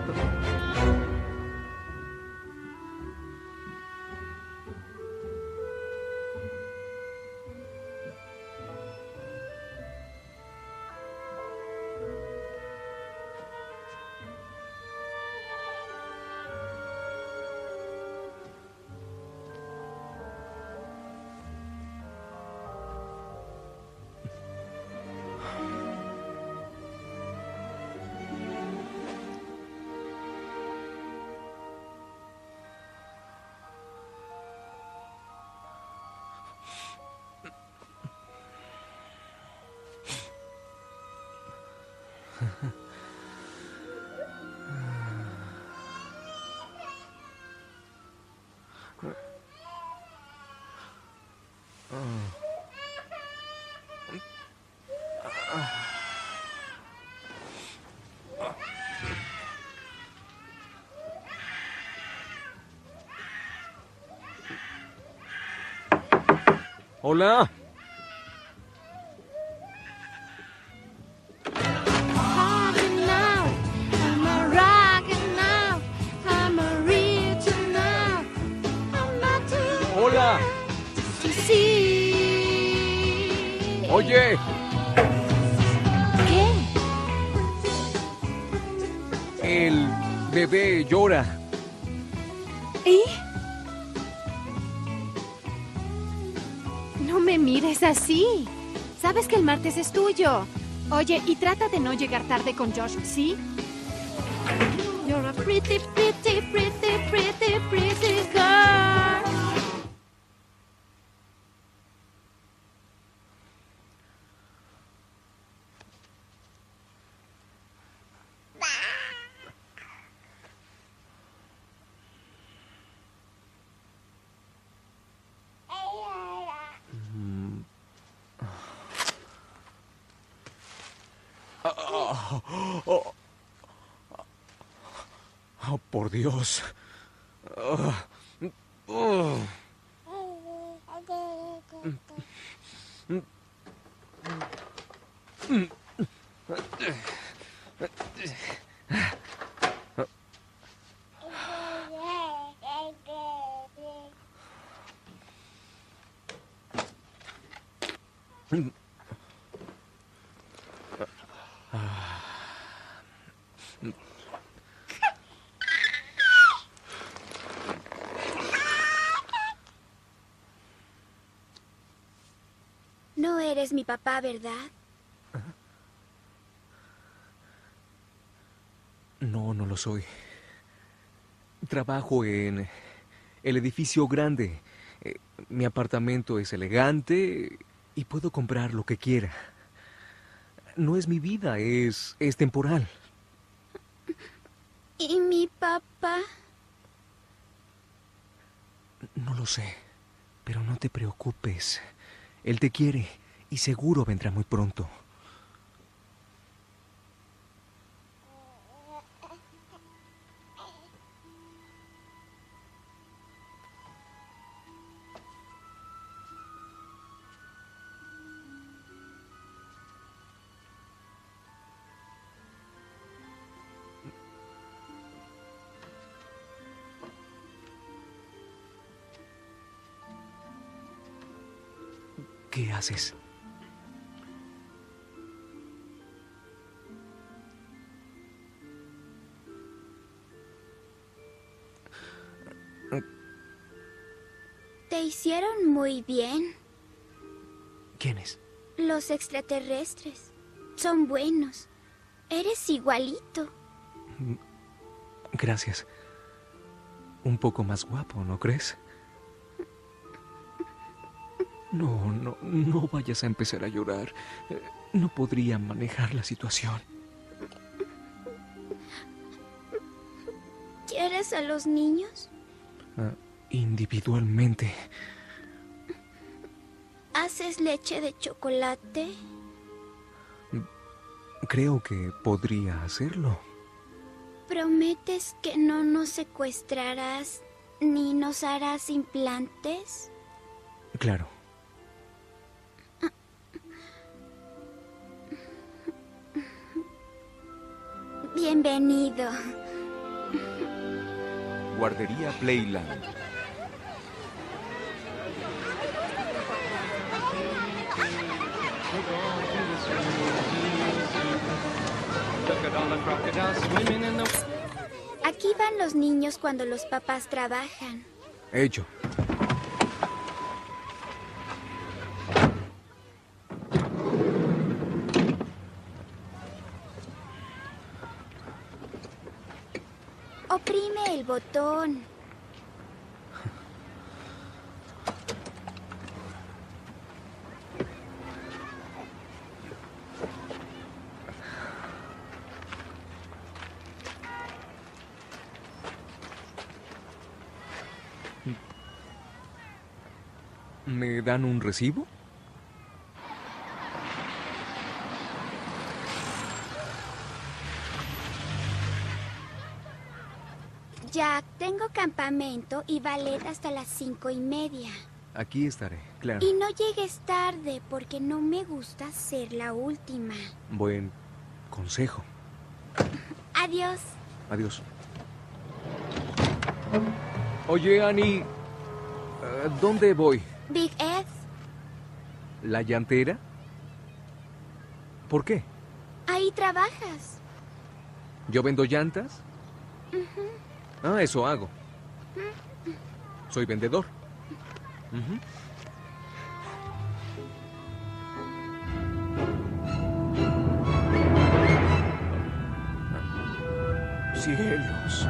Speaker 2: Hola. Hola.
Speaker 4: Sí.
Speaker 2: Oye.
Speaker 4: ¿Qué?
Speaker 2: El bebé llora.
Speaker 4: ¿Y? No me mires así. Sabes que el martes es tuyo. Oye, y trata de no llegar tarde con Josh, ¿sí? You're a pretty, pretty, pretty, pretty, pretty girl.
Speaker 2: Oh, oh, oh, por Dios. Oh, oh.
Speaker 16: No eres mi papá, ¿verdad?
Speaker 2: No, no lo soy. Trabajo en el edificio grande. Eh, mi apartamento es elegante y puedo comprar lo que quiera. No es mi vida, es, es temporal.
Speaker 16: ¿Y mi papá?
Speaker 2: No lo sé, pero no te preocupes. Él te quiere y seguro vendrá muy pronto. ¿Qué haces?
Speaker 16: Te hicieron muy bien.
Speaker 2: ¿Quiénes?
Speaker 16: Los extraterrestres. Son buenos. Eres igualito.
Speaker 2: Gracias. Un poco más guapo, ¿no crees? No, no, no vayas a empezar a llorar. Eh, No podría manejar la situación.
Speaker 16: ¿Quieres a los niños?
Speaker 2: Ah, individualmente.
Speaker 16: ¿Haces leche de chocolate?
Speaker 2: Creo que podría hacerlo.
Speaker 16: ¿Prometes que no nos secuestrarás ni nos harás implantes?
Speaker 2: Claro.
Speaker 16: Bienvenido.
Speaker 1: Guardería Playland.
Speaker 16: Aquí van los niños cuando los papás trabajan.
Speaker 2: Hecho.
Speaker 16: Oprime el botón.
Speaker 2: ¿Me dan un recibo?
Speaker 16: Jack, tengo campamento y ballet hasta las cinco y media.
Speaker 2: Aquí estaré, claro.
Speaker 16: Y no llegues tarde porque no me gusta ser la última.
Speaker 2: Buen consejo.
Speaker 16: Adiós.
Speaker 2: Adiós. Oye, Annie, uh, ¿dónde voy?
Speaker 16: Big Ed.
Speaker 2: ¿La llantera? ¿Por qué?
Speaker 16: Ahí trabajas.
Speaker 2: ¿Yo vendo llantas?
Speaker 16: Ujú.
Speaker 2: Ah, eso hago. Soy vendedor. Ujú. Cielos.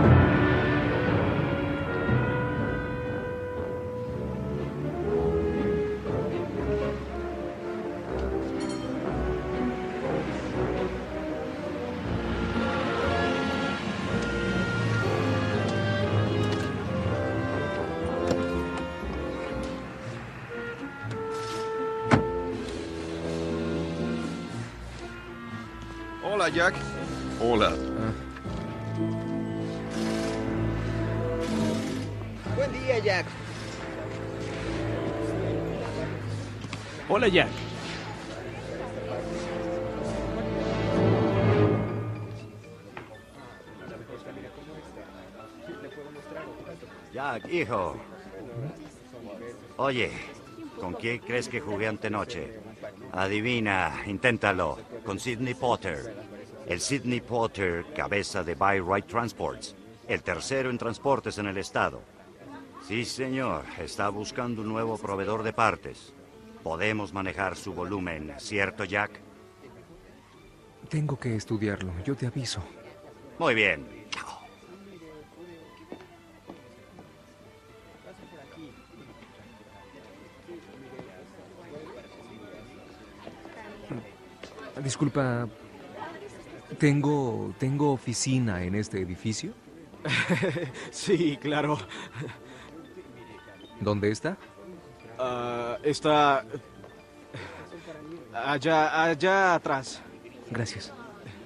Speaker 12: Hola, Jack.
Speaker 13: Hola.
Speaker 14: Buen día, Jack.
Speaker 10: Hola, Jack.
Speaker 17: Jack, hijo. Oye, ¿con quién crees que jugué antenoche? Adivina, inténtalo. Con Sidney Potter. El Sidney Potter, cabeza de Buy Right Transports. El tercero en transportes en el estado. Sí, señor. Está buscando un nuevo proveedor de partes. Podemos manejar su volumen, ¿cierto, Jack?
Speaker 2: Tengo que estudiarlo. Yo te aviso.
Speaker 17: Muy bien.
Speaker 2: Disculpa, ¿tengo, ¿tengo oficina en este edificio?
Speaker 20: Sí, claro.
Speaker 2: ¿Dónde está?
Speaker 7: Ah, está... Allá, allá atrás.
Speaker 2: Gracias.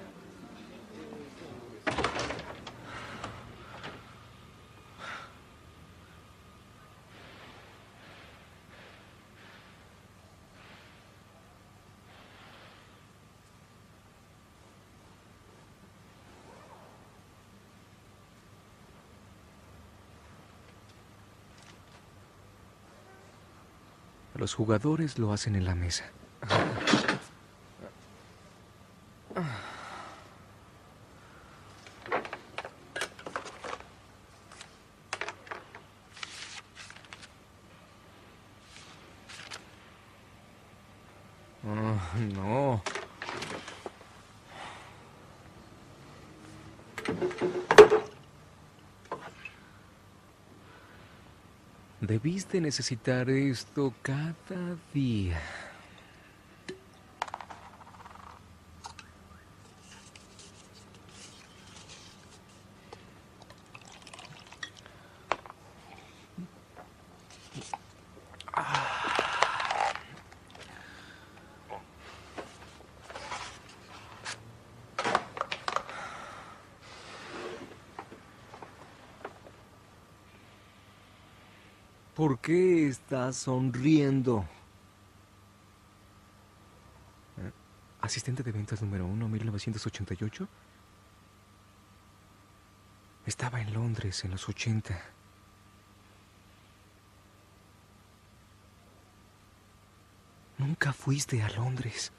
Speaker 2: Los jugadores lo hacen en la mesa. Oh, no. Debiste necesitar esto cada día. ¿Por qué estás sonriendo? ¿Eh? ¿Asistente de ventas número uno, mil novecientos ochenta y ocho? Estaba en Londres en los ochenta. Nunca fuiste a Londres.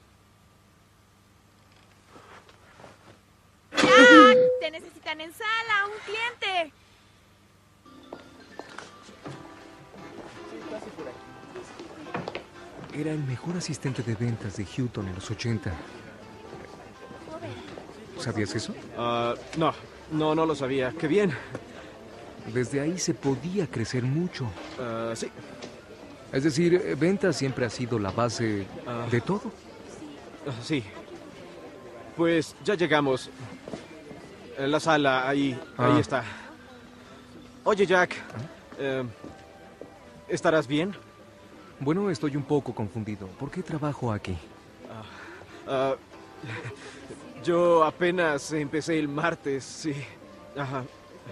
Speaker 4: ¡Jack! ¡Te necesitan en sala! ¡Un cliente!
Speaker 2: Era el mejor asistente de ventas de Houghton en los ochenta. ¿Sabías eso?
Speaker 7: Ah, no, no, no lo sabía. ¡Qué bien!
Speaker 2: Desde ahí se podía crecer mucho.
Speaker 7: Ah, sí.
Speaker 2: Es decir, ventas siempre ha sido la base
Speaker 7: Ah.
Speaker 2: de todo.
Speaker 7: Ah, sí. Pues ya llegamos. En la sala, ahí, ahí
Speaker 2: Ah.
Speaker 7: está. Oye, Jack, eh, ¿estarás bien?
Speaker 2: Bueno, estoy un poco confundido. ¿Por qué trabajo aquí?
Speaker 7: Ah, yo apenas empecé el martes, sí. Ajá.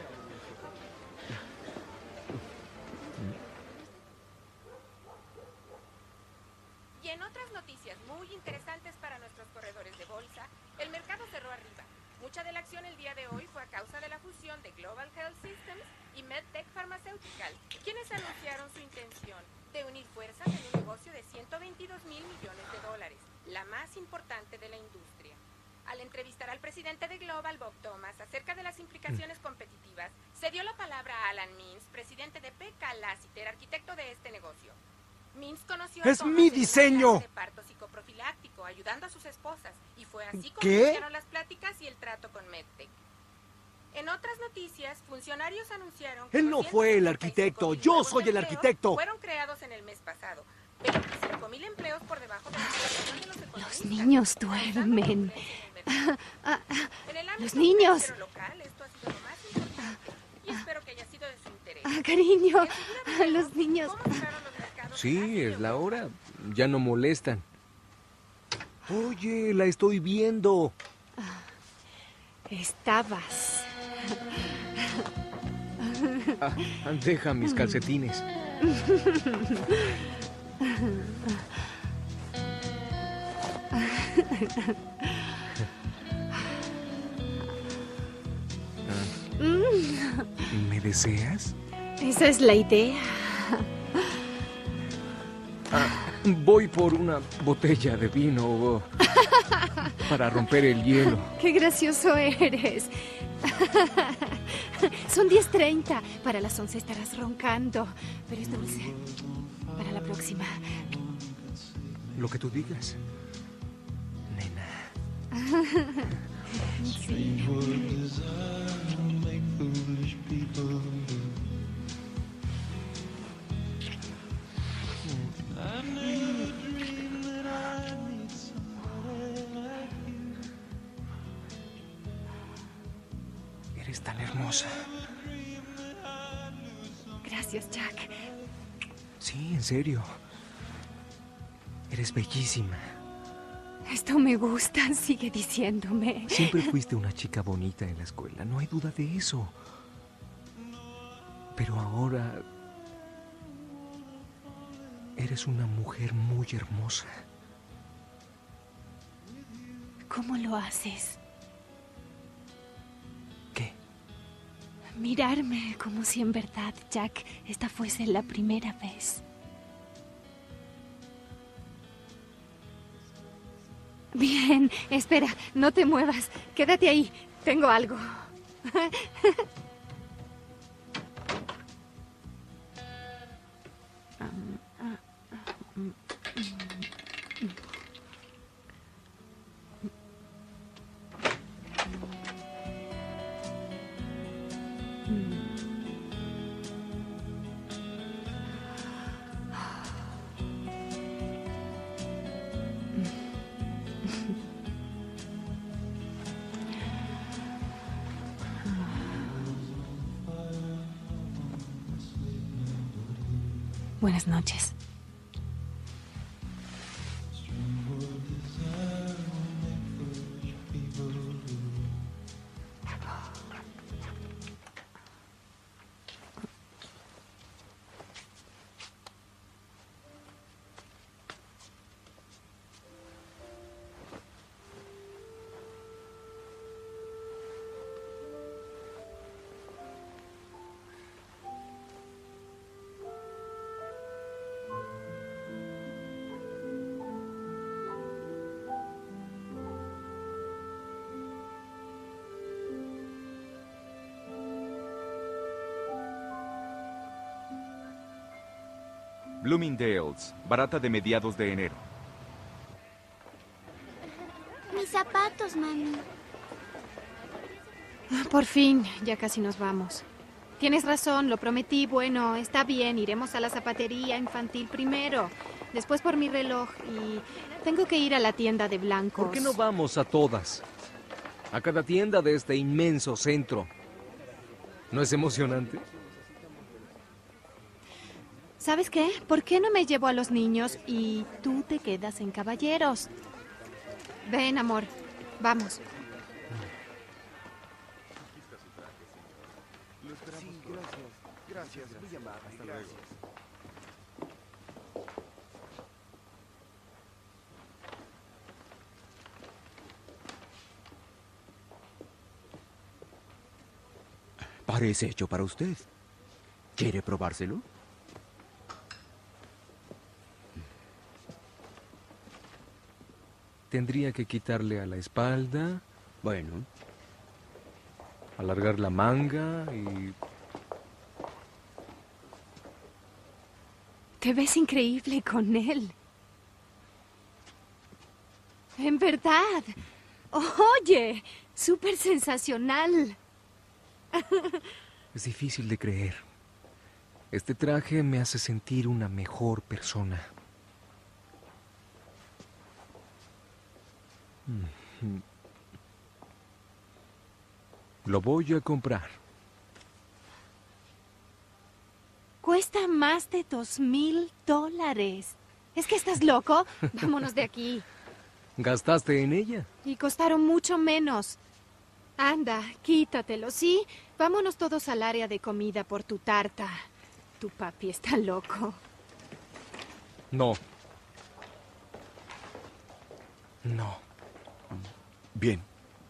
Speaker 22: Y en otras noticias muy interesantes para nuestros corredores de bolsa, el mercado cerró arriba. Mucha de la acción el día de hoy fue a causa de la fusión de Global Health Systems y MedTech Pharmaceutical, quienes anunciaron su intención de unir fuerzas en un negocio de ciento veintidós mil millones de dólares, la más importante de la industria. Al entrevistar al presidente de Global, Bob Thomas, acerca de las implicaciones competitivas, se dio la palabra a Alan Mintz, presidente de P K Lassiter, arquitecto de este negocio. Mintz conoció a
Speaker 23: ¡Es
Speaker 22: Thomas
Speaker 23: mi
Speaker 22: en una
Speaker 23: diseño!
Speaker 22: clase de parto psicoprofiláctico, ayudando a sus esposas, y fue así como
Speaker 23: ¿Qué?
Speaker 22: iniciaron las pláticas y el trato con MedTech. En otras noticias, funcionarios anunciaron que
Speaker 23: Él no fue el arquitecto, yo soy el arquitecto.
Speaker 22: fueron creados en el mes pasado, veinticinco mil empleos por debajo de la situación de los economistas.
Speaker 4: Los niños duermen. Ah, ah, ah,
Speaker 22: En el
Speaker 4: Los
Speaker 22: ámbito
Speaker 4: niños.
Speaker 22: financiero local, esto ha sido lo más importante, y espero que haya sido de su interés.
Speaker 4: Ah, cariño. Ah, Los niños.
Speaker 2: Sí, es la hora. Ya no molestan. Oye, la estoy viendo.
Speaker 4: Estabas.
Speaker 2: Ah, deja mis calcetines. ¿Me deseas?
Speaker 4: Esa es la idea.
Speaker 2: Ah, voy por una botella de vino para romper el hielo.
Speaker 4: Qué gracioso eres. Son diez treinta. Para las once estarás roncando. Pero es dulce. Para la próxima.
Speaker 2: Lo que tú digas.
Speaker 4: Sí.
Speaker 2: Eres tan hermosa.
Speaker 4: Gracias, Jack.
Speaker 2: Sí, en serio. Eres bellísima.
Speaker 4: Esto me gusta, sigue diciéndome.
Speaker 2: Siempre fuiste una chica bonita en la escuela, no hay duda de eso. Pero ahora eres una mujer muy hermosa.
Speaker 4: ¿Cómo lo haces?
Speaker 2: ¿Qué?
Speaker 4: Mirarme como si en verdad, Jack, esta fuese la primera vez. Bien, espera, no te muevas. Quédate ahí, tengo algo. Buenas noches.
Speaker 1: Bloomingdale's, barata de mediados de enero.
Speaker 16: Mis zapatos, mami.
Speaker 4: Por fin, ya casi nos vamos. Tienes razón, lo prometí. Bueno, está bien, iremos a la zapatería infantil primero. Después por mi reloj y tengo que ir a la tienda de blancos.
Speaker 2: ¿Por qué no vamos a todas? A cada tienda de este inmenso centro. ¿No es emocionante?
Speaker 4: ¿Sabes qué? ¿Por qué no me llevo a los niños y tú te quedas en Caballeros? Ven, amor. Vamos.
Speaker 12: Sí, gracias. Gracias, muy amable. Hasta luego.
Speaker 1: Parece hecho para usted. ¿Quiere probárselo?
Speaker 2: Tendría que quitarle a la espalda.
Speaker 1: Bueno.
Speaker 2: Alargar la manga y...
Speaker 4: Te ves increíble con él. En verdad. Oye, súper sensacional.
Speaker 2: Es difícil de creer. Este traje me hace sentir una mejor persona. Lo voy a comprar.
Speaker 4: Cuesta más de dos mil dólares. ¿Es que estás loco? Vámonos de aquí.
Speaker 2: ¿Gastaste en ella?
Speaker 4: Y costaron mucho menos. Anda, quítatelo, ¿sí? Vámonos todos al área de comida por tu tarta. Tu papi está loco.
Speaker 2: No. No.
Speaker 1: Bien.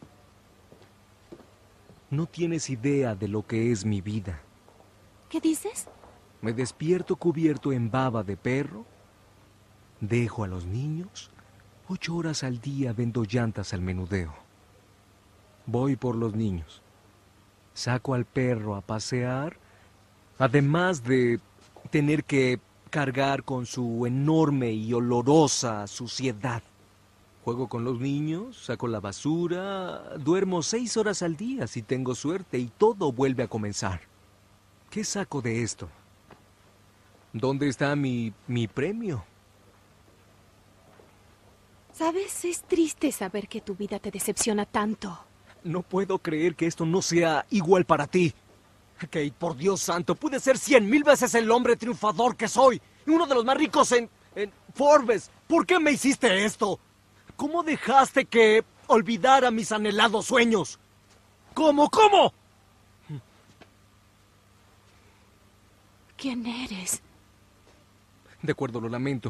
Speaker 2: No tienes idea de lo que es mi vida.
Speaker 4: ¿Qué dices?
Speaker 2: Me despierto cubierto en baba de perro, dejo a los niños, ocho horas al día vendo llantas al menudeo. Voy por los niños, saco al perro a pasear, además de tener que cargar con su enorme y olorosa suciedad. Juego con los niños, saco la basura, duermo seis horas al día si tengo suerte y todo vuelve a comenzar. ¿Qué saco de esto? ¿Dónde está mi, mi premio?
Speaker 4: ¿Sabes? Es triste saber que tu vida te decepciona tanto.
Speaker 2: No puedo creer que esto no sea igual para ti. Kate, por Dios santo, pude ser cien mil veces el hombre triunfador que soy.
Speaker 23: Uno de los más ricos en, en Forbes. ¿Por qué me hiciste esto? ¿Cómo dejaste que olvidara mis anhelados sueños? ¿Cómo? ¿Cómo?
Speaker 4: ¿Quién eres?
Speaker 2: De acuerdo, lo lamento.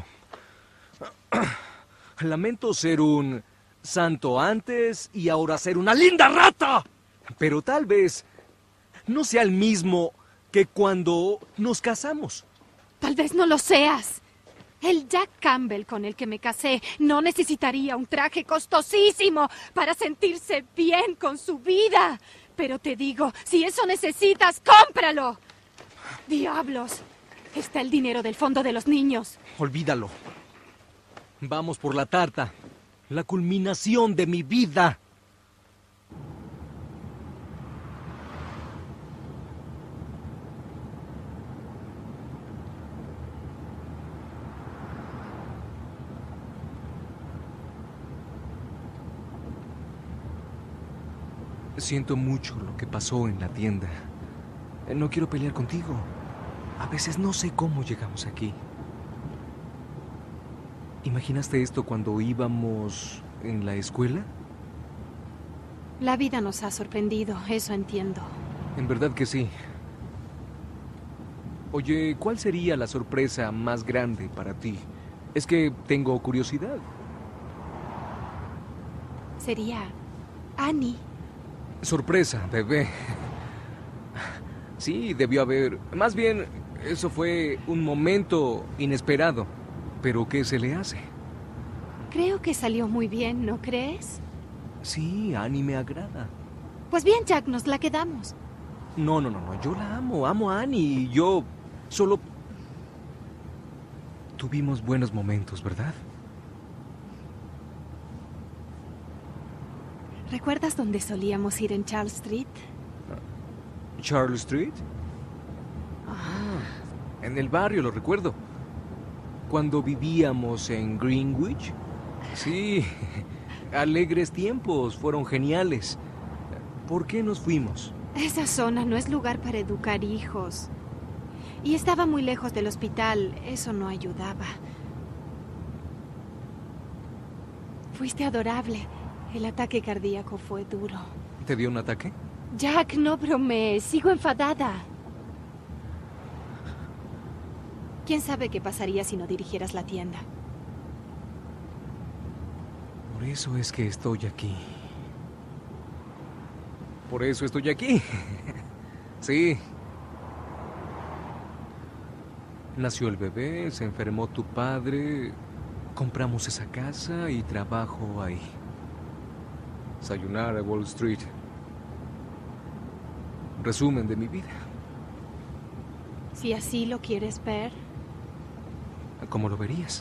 Speaker 2: Lamento ser un santo antes y ahora ser una linda rata. Pero tal vez no sea el mismo que cuando nos casamos.
Speaker 4: Tal vez no lo seas. El Jack Campbell con el que me casé no necesitaría un traje costosísimo para sentirse bien con su vida. Pero te digo, si eso necesitas, cómpralo. ¡Diablos! Está el dinero del fondo de los niños.
Speaker 2: Olvídalo. Vamos por la tarta. La culminación de mi vida. Siento mucho lo que pasó en la tienda. No quiero pelear contigo. A veces no sé cómo llegamos aquí. ¿Imaginaste esto cuando íbamos en la escuela?
Speaker 4: La vida nos ha sorprendido, eso entiendo.
Speaker 2: En verdad que sí. Oye, ¿cuál sería la sorpresa más grande para ti? Es que tengo curiosidad.
Speaker 4: Sería Annie.
Speaker 2: Sorpresa, bebé. Sí, debió haber. Más bien, eso fue un momento inesperado. ¿Pero qué se le hace?
Speaker 4: Creo que salió muy bien, ¿no crees?
Speaker 2: Sí, Annie me agrada.
Speaker 4: Pues bien, Jack, nos la quedamos.
Speaker 2: No, no, no, no. Yo la amo. Amo a Annie y yo solo... Tuvimos buenos momentos, ¿verdad?
Speaker 4: ¿Recuerdas dónde solíamos ir en Charles Street?
Speaker 2: ¿Charles Street? Ah, en el barrio, lo recuerdo. Cuando vivíamos en Greenwich. Sí, alegres tiempos, fueron geniales. ¿Por qué nos fuimos?
Speaker 4: Esa zona no es lugar para educar hijos. Y estaba muy lejos del hospital, eso no ayudaba. Fuiste adorable. El ataque cardíaco fue duro.
Speaker 2: ¿Te dio un ataque?
Speaker 4: Jack, no bromees. Sigo enfadada. ¿Quién sabe qué pasaría si no dirigieras la tienda?
Speaker 2: Por eso es que estoy aquí. Por eso estoy aquí. Sí. Nació el bebé, se enfermó tu padre, compramos esa casa y trabajo ahí. Sayonara, Wall Street. Resumen de mi vida.
Speaker 4: Si así lo quieres ver.
Speaker 2: ¿Cómo lo verías?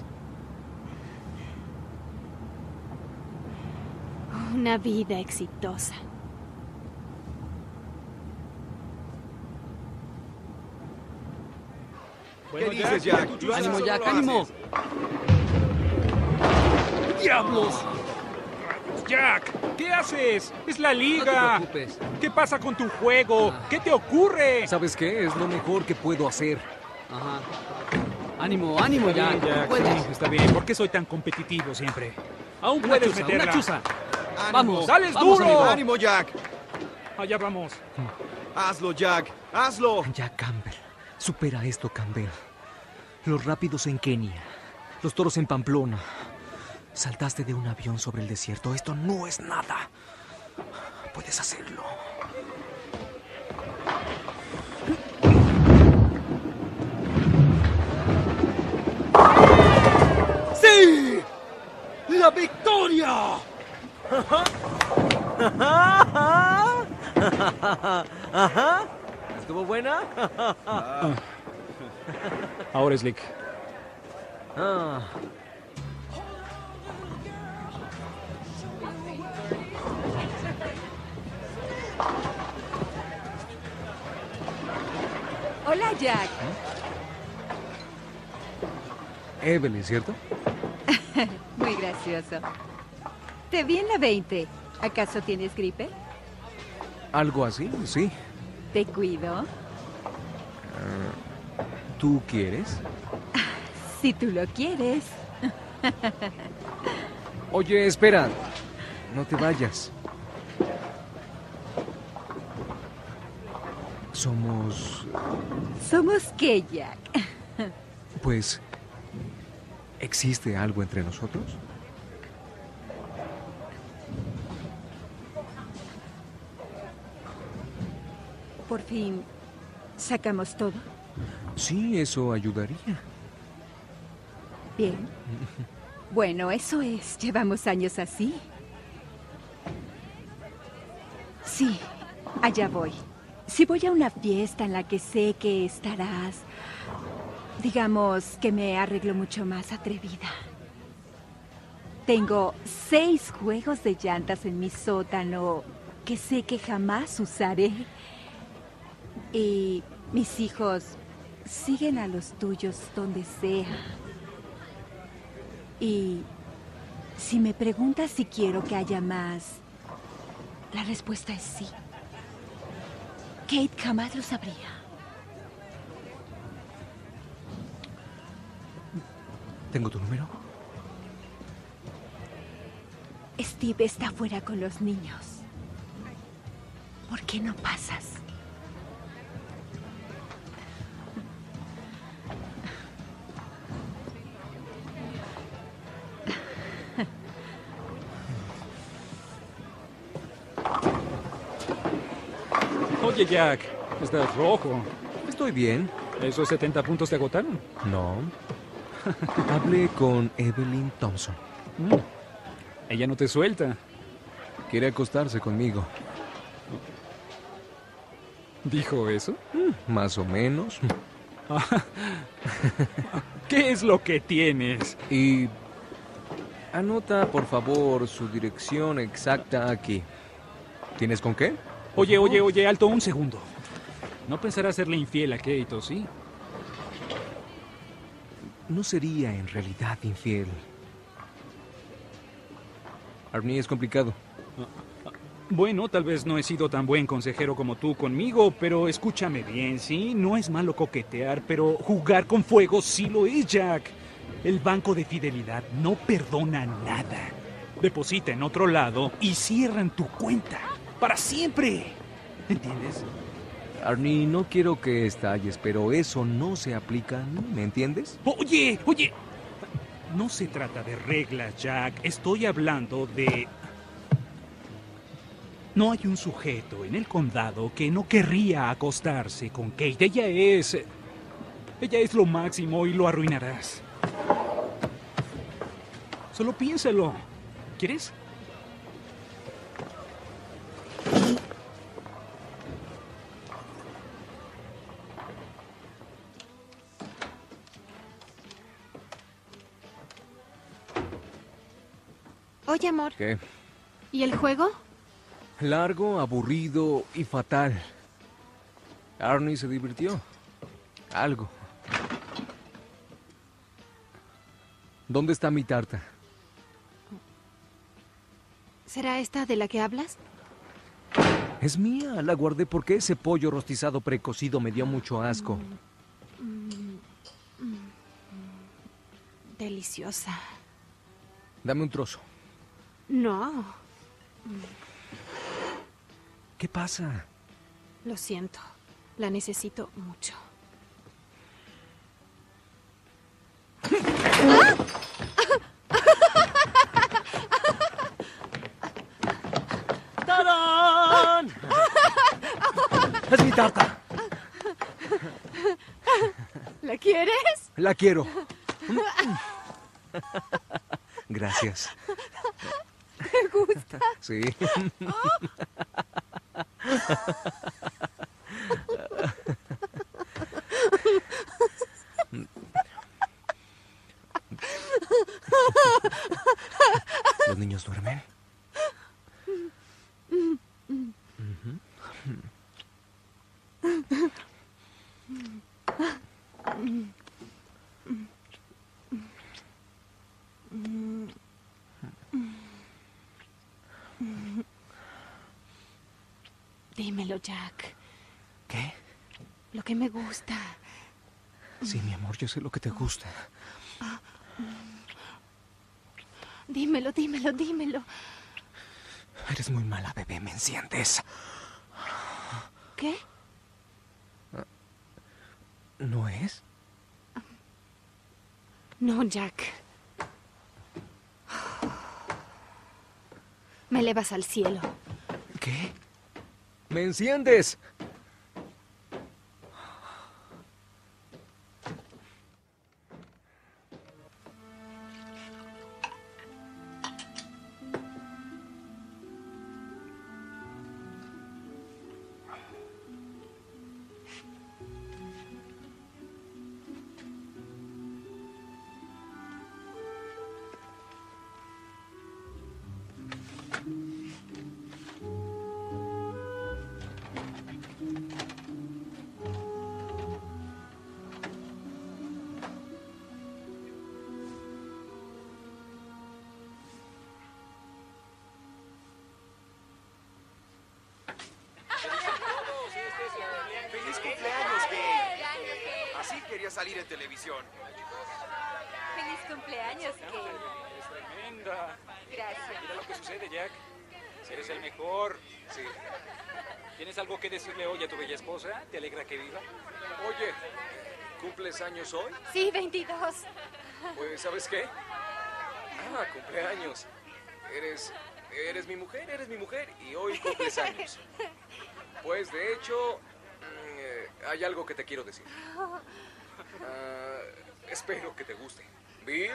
Speaker 4: Una vida exitosa.
Speaker 7: ¿Qué dices, Jack?
Speaker 21: ¡Ánimo, Jack, ánimo!
Speaker 10: ¡Diablos! Jack, ¿qué haces? Es la liga.
Speaker 21: No te preocupes.
Speaker 10: ¿Qué pasa con tu juego? ¿Qué te ocurre?
Speaker 2: ¿Sabes qué? Es lo mejor que puedo hacer.
Speaker 21: Ajá. Ánimo, ánimo,
Speaker 10: Está
Speaker 21: Jack.
Speaker 10: bien, Jack,
Speaker 21: Puedes.
Speaker 10: sí, está bien. ¿Por qué soy tan competitivo siempre? Aún
Speaker 21: Una
Speaker 10: puedes
Speaker 21: chuza,
Speaker 10: meterla.
Speaker 21: una chuza.
Speaker 14: Ánimo.
Speaker 21: Vamos,
Speaker 10: ¡Dales
Speaker 21: vamos,
Speaker 10: duro!
Speaker 21: amigo.
Speaker 14: ¡Ánimo, Jack!
Speaker 10: Allá vamos.
Speaker 14: ¡Hazlo, Jack! ¡Hazlo!
Speaker 2: Ya, Campbell. Supera esto, Campbell. Los rápidos en Kenia. Los toros en Pamplona. Saltaste de un avión sobre el desierto. Esto no es nada. Puedes hacerlo.
Speaker 23: ¡Sí! ¡La victoria!
Speaker 2: Ajá. ¿Estuvo buena?
Speaker 10: Ahora es Lick.
Speaker 2: Ah.
Speaker 19: Hola, Jack.
Speaker 2: Evelyn, ¿cierto?
Speaker 19: Muy gracioso. Te vi en la veinte. ¿Acaso tienes gripe?
Speaker 2: Algo así, sí.
Speaker 19: ¿Te cuido?
Speaker 2: ¿Tú quieres?
Speaker 19: Si tú lo quieres.
Speaker 2: Oye, espera. No te vayas. Somos...
Speaker 19: ¿Somos qué, Jack?
Speaker 2: Pues... ¿existe algo entre nosotros?
Speaker 19: Por fin, ¿sacamos todo?
Speaker 2: Sí, eso ayudaría.
Speaker 19: Bien. Bueno, eso es. Llevamos años así. Sí, allá voy. Si voy a una fiesta en la que sé que estarás, digamos que me arreglo mucho más atrevida. Tengo seis juegos de llantas en mi sótano que sé que jamás usaré. Y mis hijos siguen a los tuyos donde sea. Y si me preguntas si quiero que haya más, la respuesta es sí. Kate jamás lo sabría.
Speaker 2: ¿Tengo tu número?
Speaker 19: Steve está fuera con los niños. ¿Por qué no pasas?
Speaker 10: Oye, Jack, estás rojo.
Speaker 2: Estoy bien.
Speaker 10: ¿Esos setenta puntos te agotaron?
Speaker 2: No. Hablé con Evelyn Thompson.
Speaker 10: Mm. Ella no te suelta.
Speaker 2: Quiere acostarse conmigo.
Speaker 10: ¿Dijo eso?
Speaker 2: Mm, más o menos.
Speaker 10: ¿Qué es lo que tienes?
Speaker 2: Y... anota, por favor, su dirección exacta aquí. ¿Tienes con qué?
Speaker 10: Oye, oye, oye, alto un segundo. No pensarás serle infiel a Kate, ¿o sí?
Speaker 2: No sería en realidad infiel. Arnie, es complicado.
Speaker 10: Bueno, tal vez no he sido tan buen consejero como tú conmigo, pero escúchame bien, ¿sí? No es malo coquetear, pero jugar con fuego sí lo es, Jack. El banco de fidelidad no perdona nada. Deposita en otro lado y cierran tu cuenta. ¡Para siempre! ¿Entiendes?
Speaker 2: Arnie, no quiero que estalles, pero eso no se aplica a mí, ¿me entiendes?
Speaker 10: Oye, oye. No se trata de reglas, Jack. Estoy hablando de... No hay un sujeto en el condado que no querría acostarse con Kate. Ella es... Ella es lo máximo y lo arruinarás. Solo piénsalo. ¿Quieres?
Speaker 4: Oye, amor.
Speaker 2: ¿Qué?
Speaker 4: ¿Y el juego?
Speaker 2: Largo, aburrido y fatal. Arnie se divirtió. Algo. ¿Dónde está mi tarta?
Speaker 4: ¿Será esta de la que hablas?
Speaker 2: Es mía, la guardé porque ese pollo rostizado precocido me dio mucho asco.
Speaker 4: Mm, mm, deliciosa.
Speaker 2: Dame un trozo.
Speaker 4: No.
Speaker 2: ¿Qué pasa?
Speaker 4: Lo siento. La necesito mucho.
Speaker 23: ¡Tarán! ¡Es mi tarta!
Speaker 4: ¿La quieres?
Speaker 2: La quiero. Gracias.
Speaker 4: ¿Te gusta?
Speaker 2: Sí. ¿Los niños duermen?
Speaker 4: Dímelo, Jack.
Speaker 2: ¿Qué?
Speaker 4: Lo que me gusta.
Speaker 2: Sí, mi amor, yo sé lo que te gusta.
Speaker 4: Dímelo, dímelo, dímelo.
Speaker 2: Eres muy mala, bebé. Me enciendes.
Speaker 4: ¿Qué?
Speaker 2: ¿No es?
Speaker 4: No, Jack. Me elevas al cielo.
Speaker 2: ¿Qué? ¡Me enciendes!
Speaker 5: ¡Feliz cumpleaños, Kate! Así quería salir en televisión.
Speaker 6: ¡Feliz cumpleaños, Kate!
Speaker 10: Eres tremenda.
Speaker 6: Gracias.
Speaker 10: Mira lo que sucede, Jack. Eres el mejor. Sí. ¿Tienes algo que decirle hoy a tu bella esposa? ¿Te alegra que viva?
Speaker 5: Oye, ¿cumples años hoy?
Speaker 4: Sí, veintidós.
Speaker 5: Pues, ¿sabes qué? Ah, cumpleaños. Eres... Eres mi mujer, eres mi mujer. Y hoy cumples años. Pues, de hecho... Eh, hay algo que te quiero decir. Uh, espero que te guste. ¿Bill?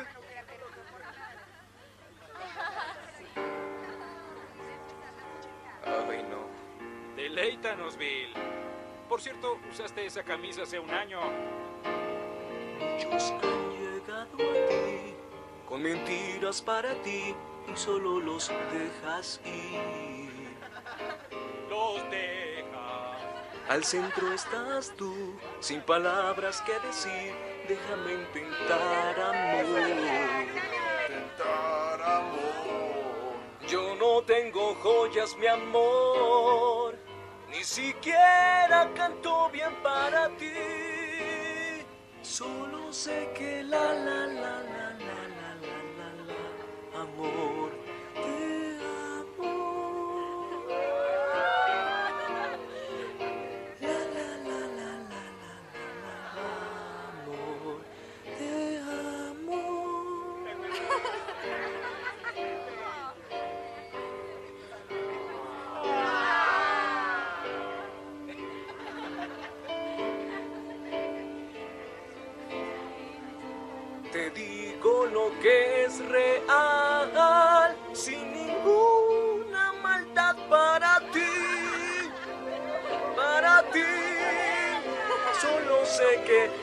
Speaker 5: Ay, no.
Speaker 10: Deleítanos, Bill. Por cierto, usaste esa camisa hace un año.
Speaker 11: Muchos han llegado a ti con mentiras para ti y solo los dejas ir.
Speaker 10: Los dejas.
Speaker 11: Al centro estás tú, sin palabras que decir. Déjame intentar amor. Intentar amor. Yo no tengo joyas, mi amor. Ni siquiera canto bien para ti. Solo sé que la la la la la la la la la amor, te amo. La la la la la la la la amor, te amo. Te digo lo que es real, sin ninguna maldad para ti, para ti. Solo sé que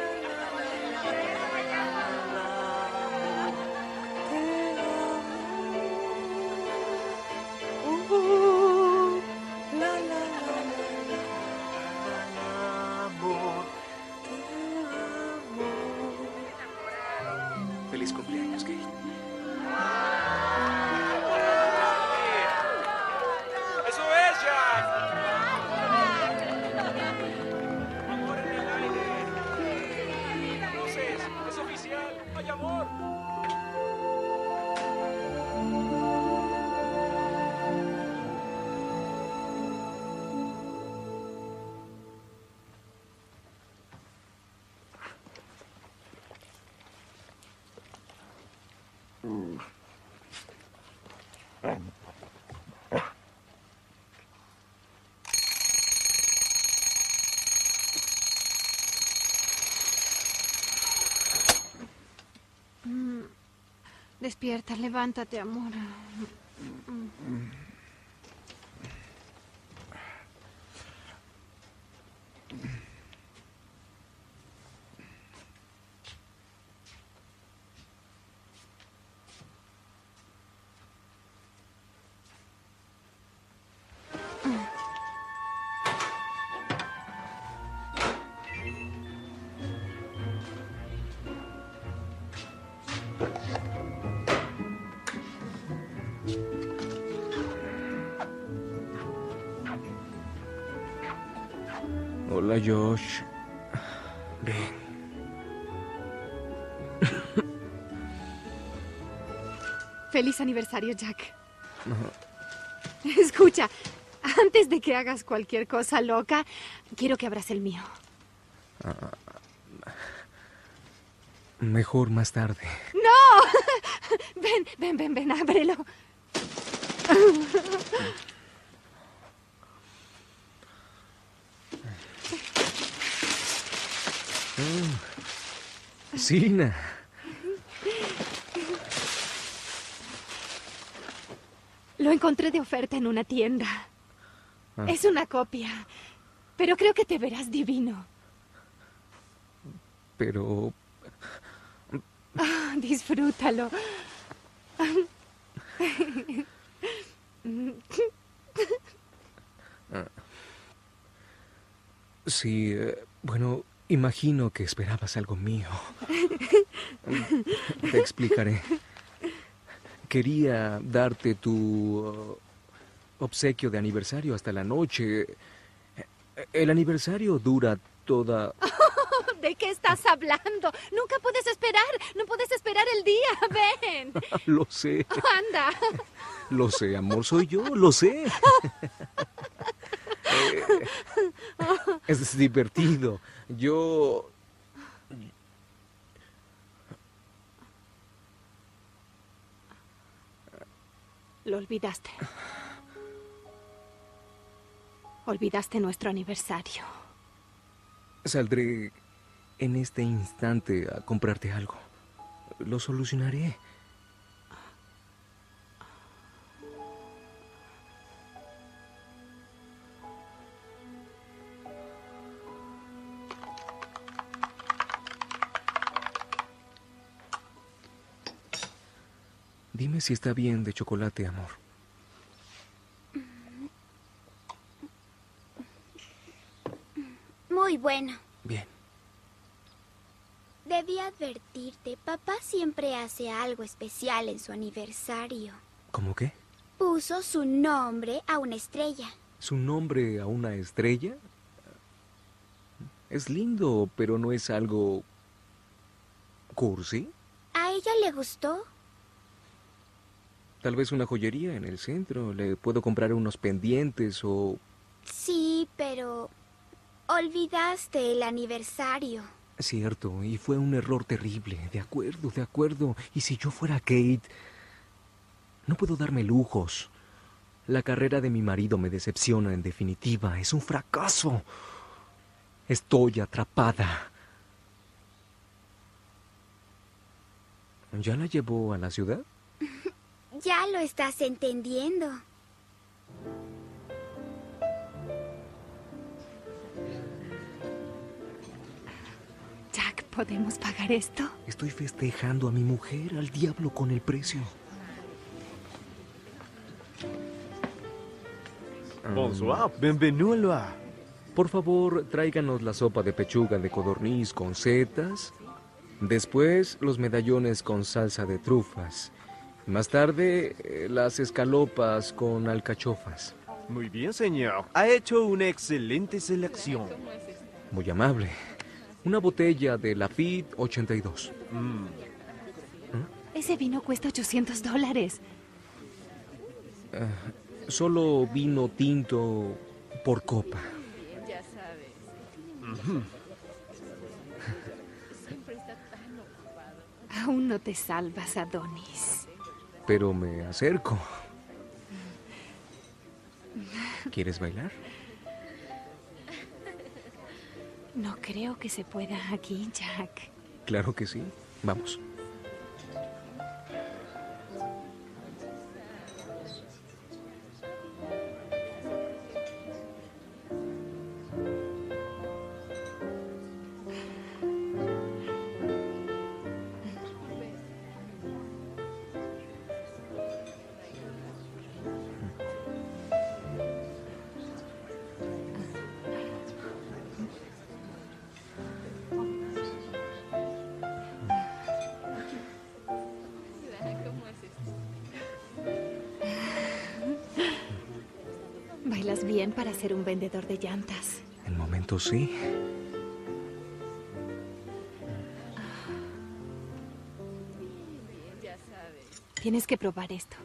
Speaker 11: feliz cumpleaños, Kate.
Speaker 10: ¡Eso es, Jack! ¡Amor en el aire! ¡Luces! ¡Es oficial! ¡Hay amor!
Speaker 4: Mm. Despierta, levántate, amor. Mm.
Speaker 2: Hola, Josh. Ven.
Speaker 4: Feliz aniversario, Jack. Escucha, antes de que hagas cualquier cosa loca, quiero que abras el mío.
Speaker 2: Ah, mejor más tarde.
Speaker 4: ¡No! Ven, ven, ven, ven, ábrelo.
Speaker 2: Oh, Sina.
Speaker 4: Lo encontré de oferta en una tienda.
Speaker 2: Ah.
Speaker 4: Es una copia, pero creo que te verás divino.
Speaker 2: Pero...
Speaker 4: Ah, disfrútalo.
Speaker 2: Ah. Sí, eh, bueno, imagino que esperabas algo mío. Te explicaré. Quería darte tu uh, obsequio de aniversario hasta la noche. El aniversario dura toda...
Speaker 4: ¿De qué estás hablando? Nunca puedes esperar. No puedes esperar el día. Ven.
Speaker 2: Lo sé.
Speaker 4: Anda.
Speaker 2: Lo sé, amor, soy yo, lo sé. Eh, es divertido. Yo...
Speaker 4: Lo olvidaste. Olvidaste nuestro aniversario.
Speaker 2: Saldré en este instante a comprarte algo. Lo solucionaré. Dime si está bien de chocolate, amor.
Speaker 16: Muy bueno.
Speaker 2: Bien.
Speaker 16: Debí advertirte, papá siempre hace algo especial en su aniversario.
Speaker 2: ¿Cómo qué?
Speaker 16: Puso su nombre a una estrella.
Speaker 2: ¿Su nombre a una estrella? Es lindo, pero no es algo... ¿cursi?
Speaker 16: ¿A ella le gustó?
Speaker 2: Tal vez una joyería en el centro. Le puedo comprar unos pendientes o...
Speaker 16: Sí, pero... olvidaste el aniversario.
Speaker 2: Cierto, y fue un error terrible. De acuerdo, de acuerdo. Y si yo fuera Kate... No puedo darme lujos. La carrera de mi marido me decepciona, en definitiva. Es un fracaso. Estoy atrapada. ¿Ya la llevó a la ciudad?
Speaker 16: Ya lo estás entendiendo.
Speaker 4: Jack, ¿podemos pagar esto?
Speaker 2: Estoy festejando a mi mujer, al diablo con el precio.
Speaker 7: Bonsoir, bienvenido.
Speaker 2: Por favor, tráiganos la sopa de pechuga de codorniz con setas. Después, los medallones con salsa de trufas. Más tarde, eh, las escalopas con alcachofas.
Speaker 7: Muy bien, señor. Ha hecho una excelente selección.
Speaker 2: Muy amable. Una botella de Lafite ochenta y dos.
Speaker 7: Mm.
Speaker 4: Ese vino cuesta ochocientos dólares.
Speaker 2: Uh, solo vino tinto por copa.
Speaker 3: Ya sabes.
Speaker 7: Uh-huh.
Speaker 3: Siempre está tan ocupado.
Speaker 4: Aún no te salvas, Adonis.
Speaker 2: Pero me acerco. ¿Quieres bailar?
Speaker 4: No creo que se pueda aquí, Jack.
Speaker 2: Claro que sí. Vamos.
Speaker 4: Bailas bien para ser un vendedor de llantas.
Speaker 2: En momentos sí.
Speaker 3: Ya sabes.
Speaker 4: Tienes que probar esto.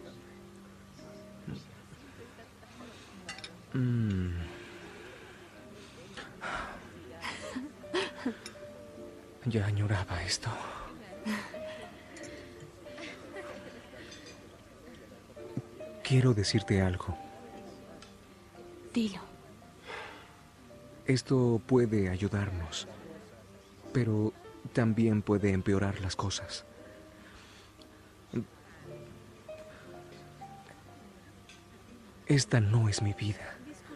Speaker 2: Mm. Ya añoraba esto. Quiero decirte algo.
Speaker 4: Dilo.
Speaker 2: Esto puede ayudarnos, pero también puede empeorar las cosas. Esta no es mi vida.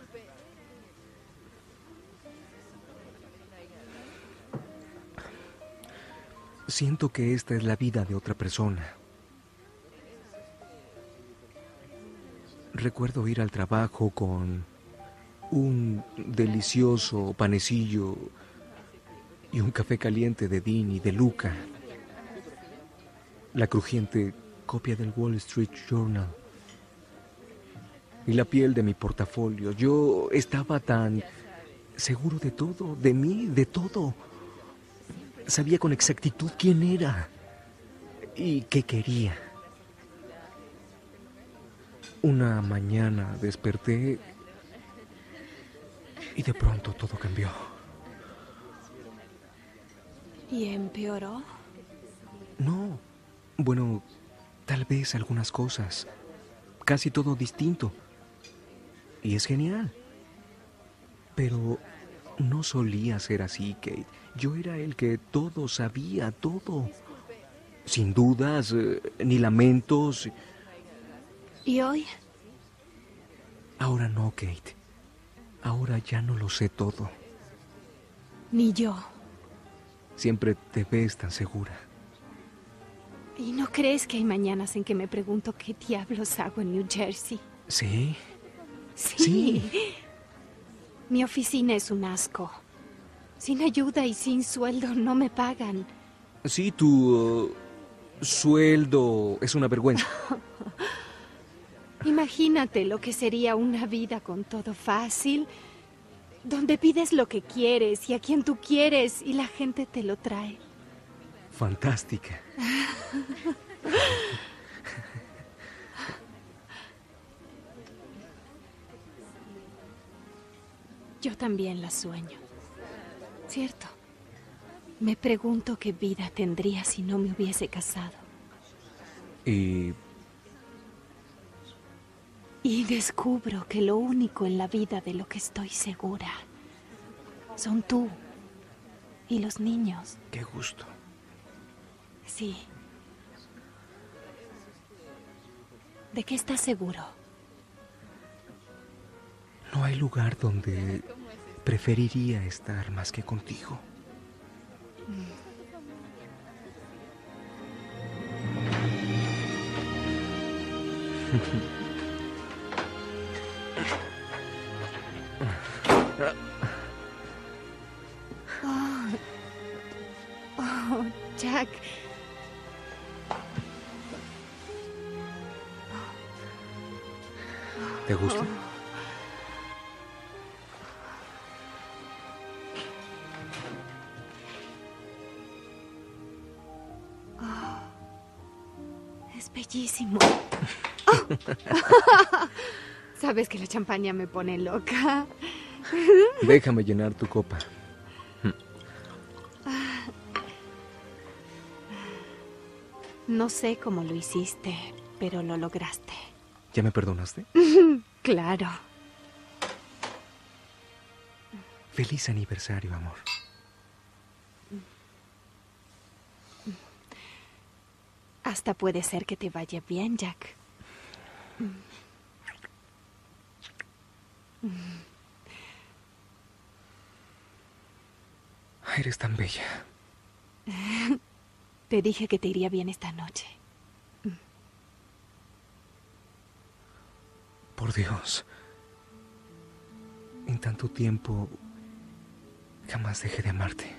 Speaker 2: Siento que esta es la vida de otra persona. Recuerdo ir al trabajo con un delicioso panecillo y un café caliente de Dean y de Luca. La crujiente copia del Wall Street Journal. Y la piel de mi portafolio. Yo estaba tan seguro de todo, de mí, de todo. Sabía con exactitud quién era y qué quería. Una mañana desperté y de pronto todo cambió.
Speaker 4: ¿Y empeoró?
Speaker 2: No, bueno, tal vez algunas cosas. Casi todo distinto. Y es genial. Pero no solía ser así, Kate. Yo era el que todo sabía, todo. Sin dudas, eh, ni lamentos.
Speaker 4: ¿Y hoy?
Speaker 2: Ahora no, Kate. Ahora ya no lo sé todo.
Speaker 4: Ni yo.
Speaker 2: Siempre te ves tan segura.
Speaker 4: ¿Y no crees que hay mañanas en que me pregunto qué diablos hago en New Jersey?
Speaker 2: ¿Sí?
Speaker 4: Sí.
Speaker 2: Sí.
Speaker 4: Mi oficina es un asco. Sin ayuda y sin sueldo no me pagan.
Speaker 2: Sí, tu uh, sueldo es una vergüenza.
Speaker 4: Imagínate lo que sería una vida con todo fácil, donde pides lo que quieres y a quien tú quieres y la gente te lo trae.
Speaker 2: Fantástica.
Speaker 4: Yo también la sueño. ¿Cierto? Me pregunto qué vida tendría si no me hubiese casado.
Speaker 2: Y...
Speaker 4: Y descubro que lo único en la vida de lo que estoy segura son tú y los niños.
Speaker 2: Qué gusto.
Speaker 4: Sí. ¿De qué estás seguro?
Speaker 2: No hay lugar donde preferiría estar más que contigo.
Speaker 4: Oh, oh, Jack.
Speaker 2: ¿Te gusta?
Speaker 4: Oh. Es bellísimo. ¡Oh! Sabes que la champaña me pone loca.
Speaker 2: Déjame llenar tu copa.
Speaker 4: No sé cómo lo hiciste, pero lo lograste.
Speaker 2: ¿Ya me perdonaste?
Speaker 4: Claro.
Speaker 2: Feliz aniversario, amor.
Speaker 4: Hasta puede ser que te vaya bien, Jack.
Speaker 2: Eres tan bella.
Speaker 4: Te dije que te iría bien esta noche.
Speaker 2: Por Dios. En tanto tiempo, jamás dejé de amarte.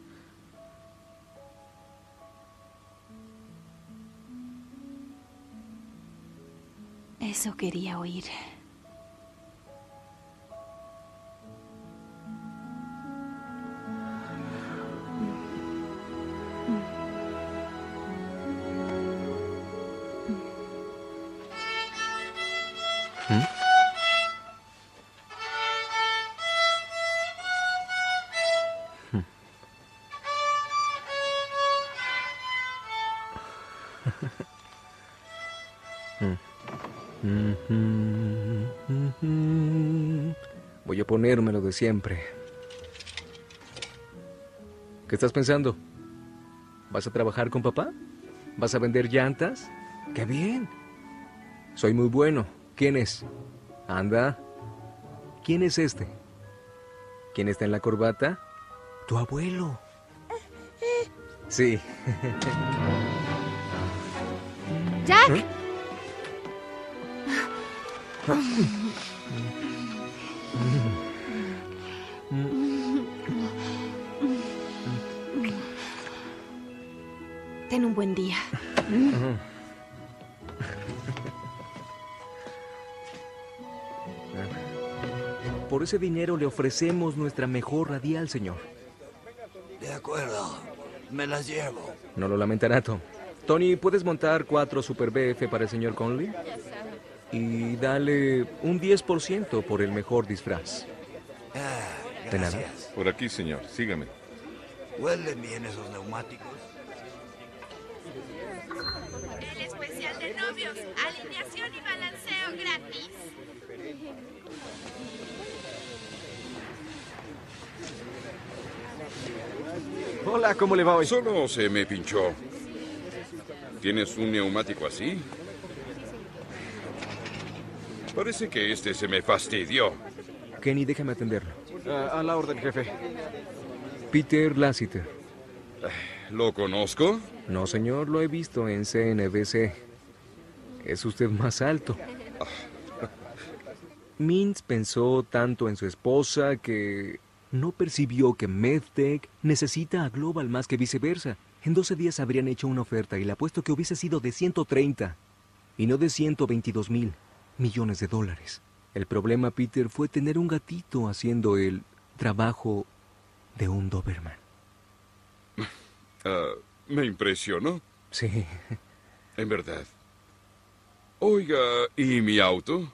Speaker 4: Eso quería oír.
Speaker 2: ¿Mm? Voy a ponérmelo de siempre. ¿Qué estás pensando? ¿Vas a trabajar con papá? ¿Vas a vender llantas? ¡Qué bien! Soy muy bueno. ¿Quién es? Anda. ¿Quién es este? ¿Quién está en la corbata? Tu abuelo. Sí.
Speaker 4: ¡Jack!
Speaker 2: ¿Eh?
Speaker 4: Ten un buen día.
Speaker 2: Por ese dinero le ofrecemos nuestra mejor radial, señor.
Speaker 8: De acuerdo. Me las llevo.
Speaker 2: No lo lamentará, Tom. Tony, ¿puedes montar cuatro Super B F para el señor Conley? Y dale un diez por ciento por el mejor disfraz.
Speaker 8: Ah,
Speaker 2: ¿De nada?
Speaker 8: gracias.
Speaker 9: Por aquí, señor. Sígame.
Speaker 8: ¿Huelen bien esos neumáticos?
Speaker 16: El especial de novios, alineación y balanceo gratis.
Speaker 7: Hola, ¿cómo le va hoy?
Speaker 13: Solo se me pinchó. ¿Tienes un neumático así? Parece que este se me fastidió.
Speaker 2: Kenny, déjame atenderlo.
Speaker 7: Uh, a la orden, jefe.
Speaker 2: Peter Lassiter.
Speaker 13: ¿Lo conozco?
Speaker 2: No, señor, lo he visto en C N B C. Es usted más alto. Mintz pensó tanto en su esposa que no percibió que MedTech necesita a Global más que viceversa. En doce días habrían hecho una oferta y le apuesto que hubiese sido de ciento treinta y no de ciento veintidós mil millones de dólares. El problema, Peter, fue tener un gatito haciendo el trabajo de un Doberman.
Speaker 13: Uh, me impresionó.
Speaker 2: Sí.
Speaker 13: En verdad. Oiga, ¿y mi auto?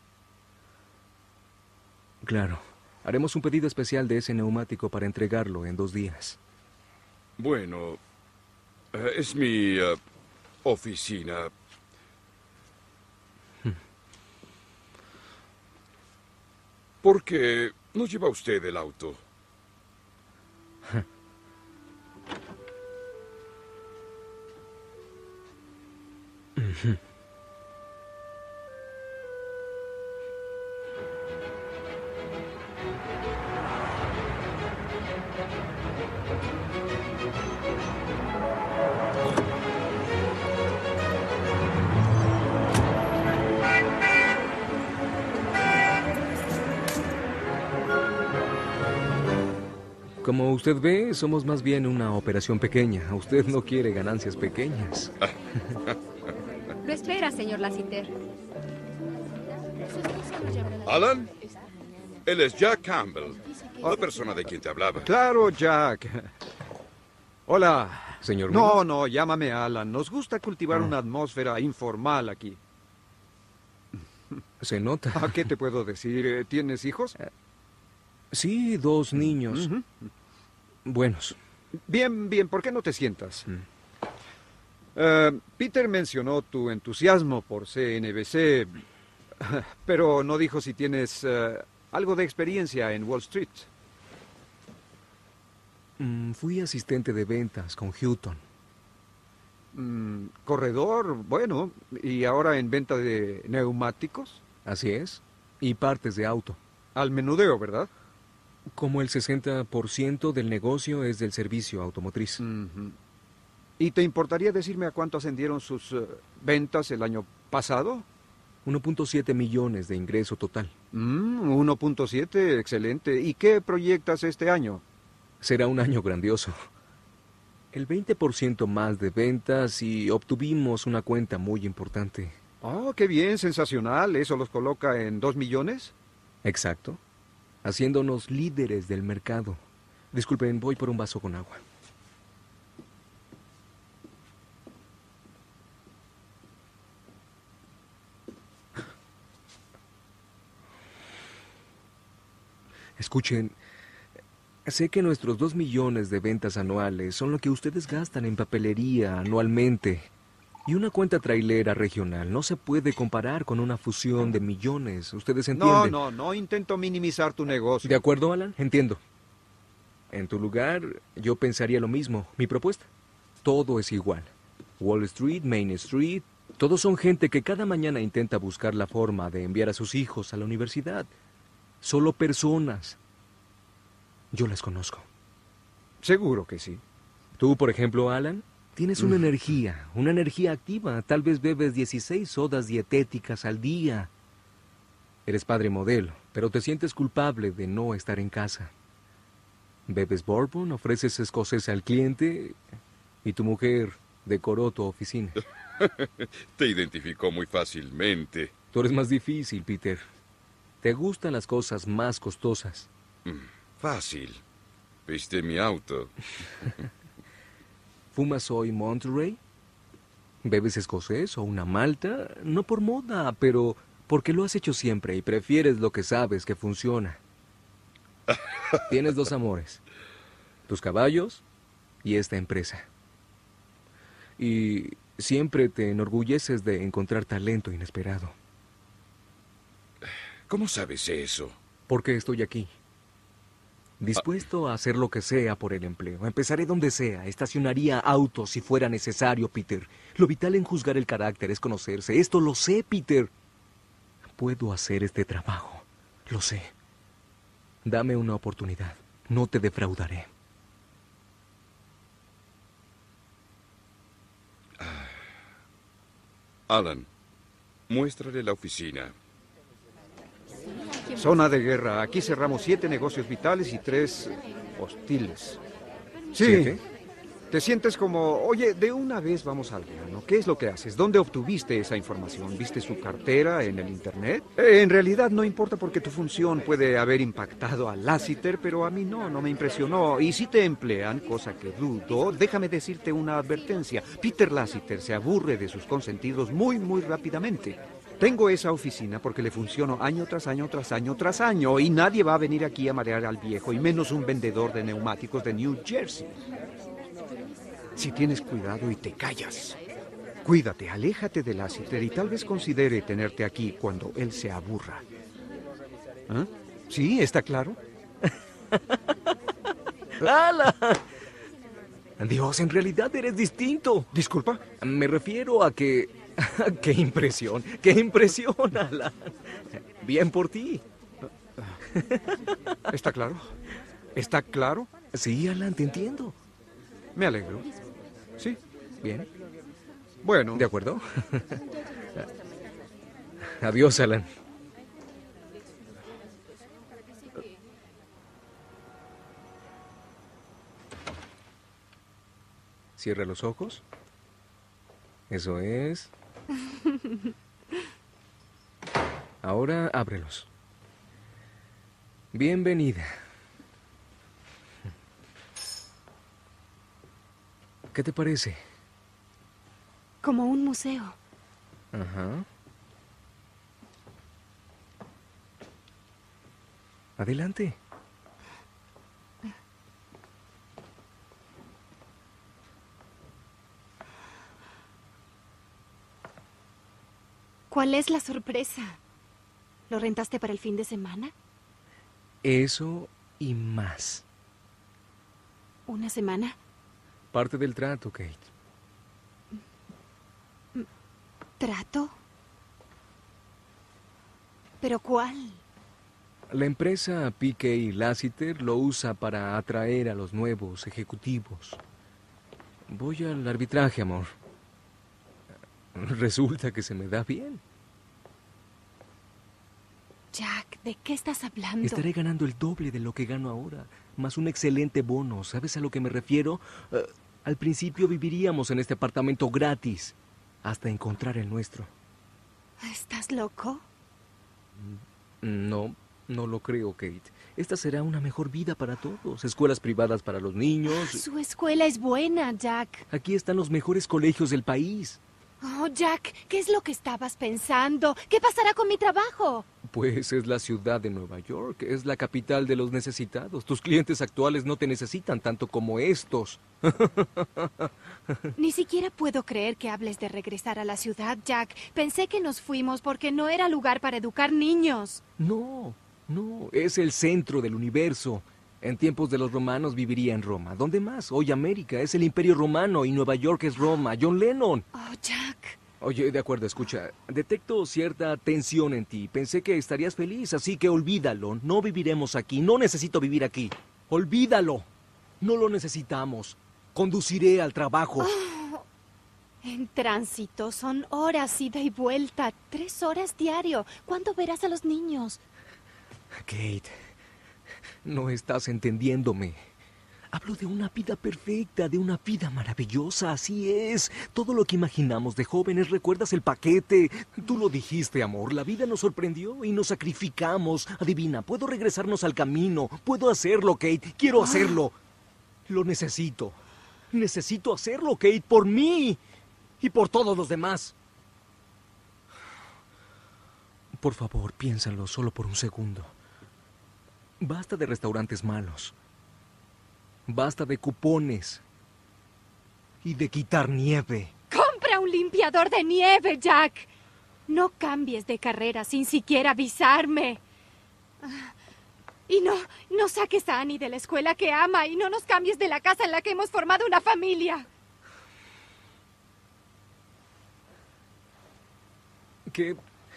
Speaker 2: Claro. Haremos un pedido especial de ese neumático para entregarlo en dos días.
Speaker 13: Bueno, uh, es mi uh, oficina. ¿Por qué no lleva usted el auto?
Speaker 2: Como usted ve, somos más bien una operación pequeña. Usted no quiere ganancias pequeñas.
Speaker 6: Lo espera, señor Lassiter.
Speaker 13: ¿Alan? Él es Jack Campbell, la persona de quien te hablaba.
Speaker 12: Claro, Jack. Hola.
Speaker 2: Señor.
Speaker 12: No,
Speaker 2: Miller.
Speaker 12: no, llámame Alan. Nos gusta cultivar
Speaker 2: Ah.
Speaker 12: una atmósfera informal aquí.
Speaker 2: Se nota.
Speaker 12: ¿A qué te puedo decir? ¿Tienes hijos?
Speaker 2: Sí, dos niños.
Speaker 12: Ujú.
Speaker 2: Buenos.
Speaker 12: Bien, bien, ¿por qué no te sientas? Eh, Peter mencionó tu entusiasmo por C N B C, pero no dijo si tienes eh, algo de experiencia en Wall Street.
Speaker 2: Mm, fui asistente de ventas con Houghton.
Speaker 12: Mm, corredor, bueno, y ahora en venta de neumáticos.
Speaker 2: Así es. Y partes de auto.
Speaker 12: Al menudeo, ¿verdad?
Speaker 2: Como el sesenta por ciento del negocio es del servicio automotriz.
Speaker 12: Ujú. ¿Y te importaría decirme a cuánto ascendieron sus eh, ventas el año pasado?
Speaker 2: uno punto siete millones de ingreso total.
Speaker 12: Mm, uno punto siete, excelente. ¿Y qué proyectas este año?
Speaker 2: Será un año grandioso. El veinte por ciento más de ventas y obtuvimos una cuenta muy importante.
Speaker 12: Oh, qué bien, sensacional. ¿Eso los coloca en dos millones?
Speaker 2: Exacto. Haciéndonos líderes del mercado. Disculpen, voy por un vaso con agua. Escuchen, sé que nuestros dos millones de ventas anuales son lo que ustedes gastan en papelería anualmente. Y una cuenta trailera regional no se puede comparar con una fusión de millones. ¿Ustedes entienden?
Speaker 12: No, no, no intento minimizar tu negocio.
Speaker 2: ¿De acuerdo, Alan? Entiendo. En tu lugar, yo pensaría lo mismo. Mi propuesta. Todo es igual. Wall Street, Main Street, todos son gente que cada mañana intenta buscar la forma de enviar a sus hijos a la universidad. Solo personas. Yo las conozco.
Speaker 12: Seguro que sí.
Speaker 2: Tú, por ejemplo, Alan, tienes una energía, una energía activa. Tal vez bebes dieciséis sodas dietéticas al día. Eres padre modelo, pero te sientes culpable de no estar en casa. Bebes bourbon, ofreces escocés al cliente y tu mujer decoró tu oficina.
Speaker 13: Te identificó muy fácilmente.
Speaker 2: Tú eres más difícil, Peter. Te gustan las cosas más costosas.
Speaker 13: Fácil. Viste mi auto.
Speaker 2: ¿Fumas hoy Monterey? ¿Bebes escocés o una malta? No por moda, pero porque lo has hecho siempre y prefieres lo que sabes que funciona. Tienes dos amores. Tus caballos y esta empresa. Y siempre te enorgulleces de encontrar talento inesperado.
Speaker 13: ¿Cómo sabes eso?
Speaker 2: Porque estoy aquí. Dispuesto a hacer lo que sea por el empleo. Empezaré donde sea. Estacionaría autos si fuera necesario, Peter. Lo vital en juzgar el carácter es conocerse. Esto lo sé, Peter. Puedo hacer este trabajo. Lo sé. Dame una oportunidad. No te defraudaré.
Speaker 13: Alan, muéstrale la oficina.
Speaker 12: Zona de guerra. Aquí cerramos siete negocios vitales y tres hostiles. Sí.
Speaker 2: ¿Siete?
Speaker 12: Te sientes como, oye, de una vez vamos al grano. ¿Qué es lo que haces? ¿Dónde obtuviste esa información? ¿Viste su cartera en el internet? Eh, en realidad no importa porque tu función puede haber impactado a Lassiter, pero a mí no, no me impresionó. Y si te emplean, cosa que dudo, déjame decirte una advertencia. Peter Lassiter se aburre de sus consentidos muy, muy rápidamente. Tengo esa oficina porque le funciono año tras año tras año tras año y nadie va a venir aquí a marear al viejo, y menos un vendedor de neumáticos de New Jersey. Si tienes cuidado y te callas. Cuídate, aléjate de Lassiter y tal vez considere tenerte aquí cuando él se aburra. ¿Ah? ¿Sí? ¿Está claro?
Speaker 2: ¡Hala! Dios, en realidad eres distinto.
Speaker 12: ¿Disculpa?
Speaker 2: Me refiero a que... ¡Qué impresión! ¡Qué impresión, Alan! Bien por ti.
Speaker 12: ¿Está claro? ¿Está claro?
Speaker 2: Sí, Alan, te entiendo.
Speaker 12: Me alegro. Sí.
Speaker 2: Bien.
Speaker 12: Bueno.
Speaker 2: ¿De acuerdo? Adiós, Alan. Cierra los ojos. Eso es. Ahora ábrelos. Bienvenida. ¿Qué te parece?
Speaker 4: Como un museo.
Speaker 2: Ajá. Adelante.
Speaker 4: ¿Cuál es la sorpresa? ¿Lo rentaste para el fin de semana?
Speaker 2: Eso y más.
Speaker 4: ¿Una semana?
Speaker 2: Parte del trato, Kate.
Speaker 4: ¿Trato? ¿Pero cuál?
Speaker 2: La empresa P K Lassiter lo usa para atraer a los nuevos ejecutivos. Voy al arbitraje, amor. Resulta que se me da bien.
Speaker 4: Jack, ¿de qué estás hablando?
Speaker 2: Estaré ganando el doble de lo que gano ahora, más un excelente bono. ¿Sabes a lo que me refiero? Uh, al principio viviríamos en este apartamento gratis, hasta encontrar el nuestro.
Speaker 4: ¿Estás loco?
Speaker 2: No, no lo creo, Kate. Esta será una mejor vida para todos. Escuelas privadas para los niños.
Speaker 4: Su escuela es buena, Jack.
Speaker 2: Aquí están los mejores colegios del país.
Speaker 4: Oh, Jack, ¿qué es lo que estabas pensando? ¿Qué pasará con mi trabajo?
Speaker 2: Pues es la ciudad de Nueva York, es la capital de los necesitados. Tus clientes actuales no te necesitan tanto como estos.
Speaker 4: Ni siquiera puedo creer que hables de regresar a la ciudad, Jack. Pensé que nos fuimos porque no era lugar para educar niños.
Speaker 2: No, no, es el centro del universo. En tiempos de los romanos viviría en Roma. ¿Dónde más? Hoy América es el Imperio Romano y Nueva York es Roma. John Lennon.
Speaker 4: Oh, Jack.
Speaker 2: Oye, de acuerdo, escucha. Detecto cierta tensión en ti. Pensé que estarías feliz, así que olvídalo. No viviremos aquí. No necesito vivir aquí. Olvídalo. No lo necesitamos. Conduciré al trabajo.
Speaker 4: Oh, en tránsito son horas ida y vuelta. Tres horas diario. ¿Cuándo verás a los niños?
Speaker 2: Kate, no estás entendiéndome. Hablo de una vida perfecta, de una vida maravillosa, así es. Todo lo que imaginamos de jóvenes, ¿recuerdas el paquete? Tú lo dijiste, amor, la vida nos sorprendió y nos sacrificamos. Adivina, puedo regresarnos al camino, puedo hacerlo, Kate, quiero hacerlo. Lo necesito. Necesito hacerlo, Kate, por mí y por todos los demás. Por favor, piénsalo solo por un segundo. Basta de restaurantes malos. Basta de cupones. Y de quitar nieve.
Speaker 4: ¡Compra un limpiador de nieve, Jack! No cambies de carrera sin siquiera avisarme. Y no, no saques a Annie de la escuela que ama y no nos cambies de la casa en la que hemos formado una familia.
Speaker 2: ¿Qué?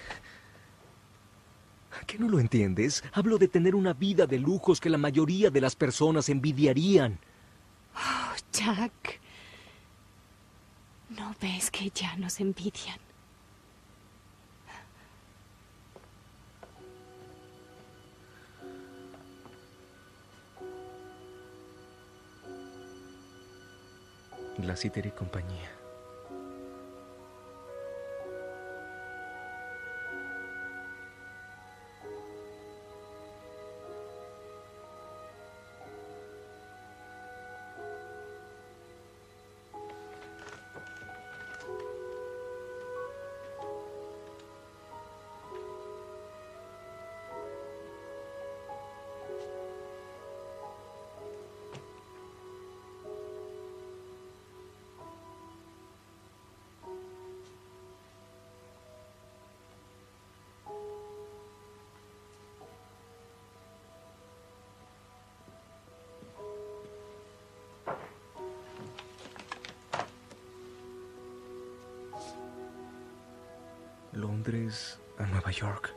Speaker 2: ¿Qué no lo entiendes? Hablo de tener una vida de lujos que la mayoría de las personas envidiarían.
Speaker 4: Oh, Jack. ¿No ves que ya nos envidian?
Speaker 2: Lassiter y compañía. Londres a Nueva York.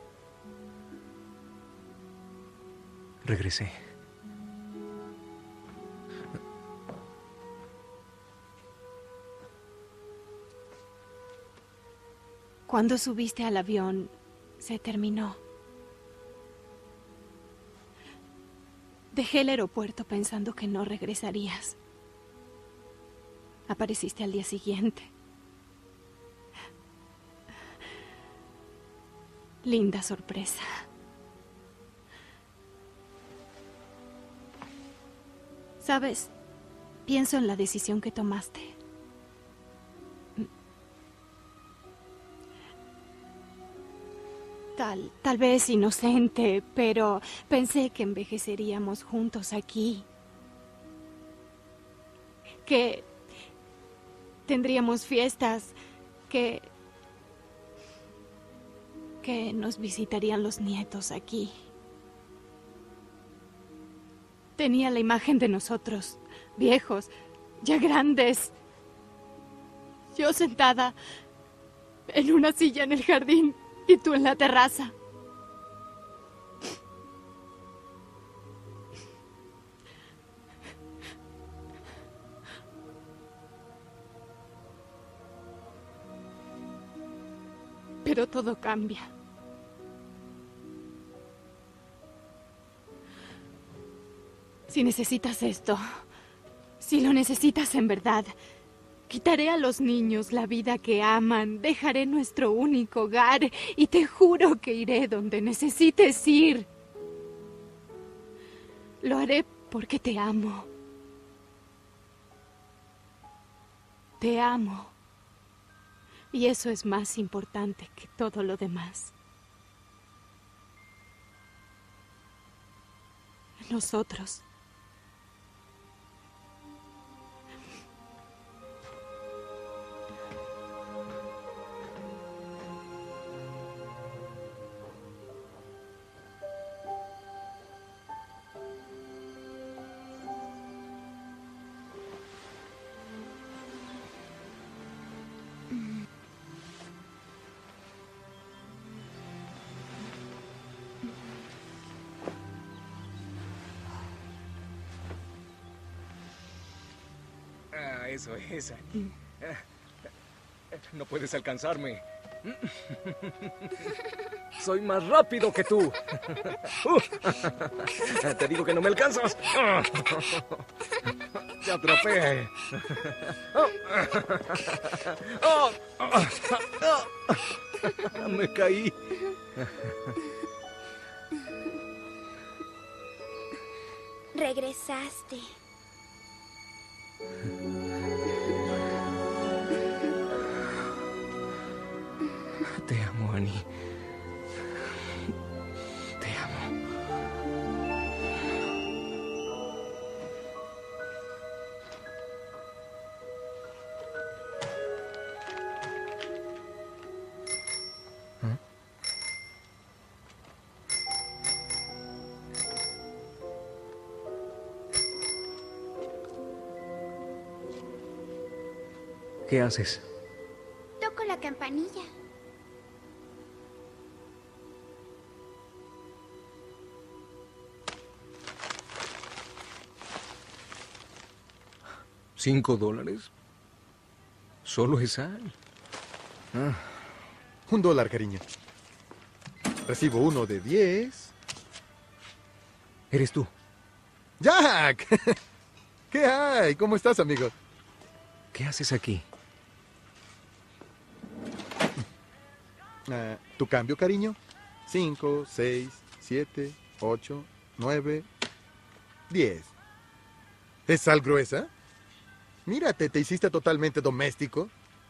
Speaker 2: Regresé.
Speaker 4: Cuando subiste al avión, se terminó. Dejé el aeropuerto pensando que no regresarías. Apareciste al día siguiente. Linda sorpresa. ¿Sabes? Pienso en la decisión que tomaste. Tal, tal vez inocente, pero pensé que envejeceríamos juntos aquí. Que tendríamos fiestas, que... que nos visitarían los nietos aquí. Tenía la imagen de nosotros, viejos, ya grandes. Yo sentada en una silla en el jardín y tú en la terraza. Pero todo cambia. Si necesitas esto, si lo necesitas en verdad, quitaré a los niños la vida que aman, dejaré nuestro único hogar y te juro que iré donde necesites ir. Lo haré porque te amo. Te amo. Y eso es más importante que todo lo demás. nosotros.
Speaker 5: Ah, eso es, Annie. No puedes alcanzarme. Soy más rápido que tú. Te digo que no me alcanzas. Te atrapé. Me caí.
Speaker 16: Regresaste.
Speaker 2: Te amo, Annie. Te amo. ¿Ah? ¿Qué haces?
Speaker 16: Toco la campanilla.
Speaker 2: ¿Cinco dólares? Solo es sal.
Speaker 9: Ah, un dólar, cariño. Recibo uno de diez.
Speaker 2: ¿Eres tú?
Speaker 9: ¡Jack! ¿Qué hay? ¿Cómo estás, amigo?
Speaker 2: ¿Qué haces aquí?
Speaker 9: Uh, ¿Tu cambio, cariño? Cinco, seis, siete, ocho, nueve, diez. ¿Es sal gruesa? Mírate, te hiciste totalmente doméstico.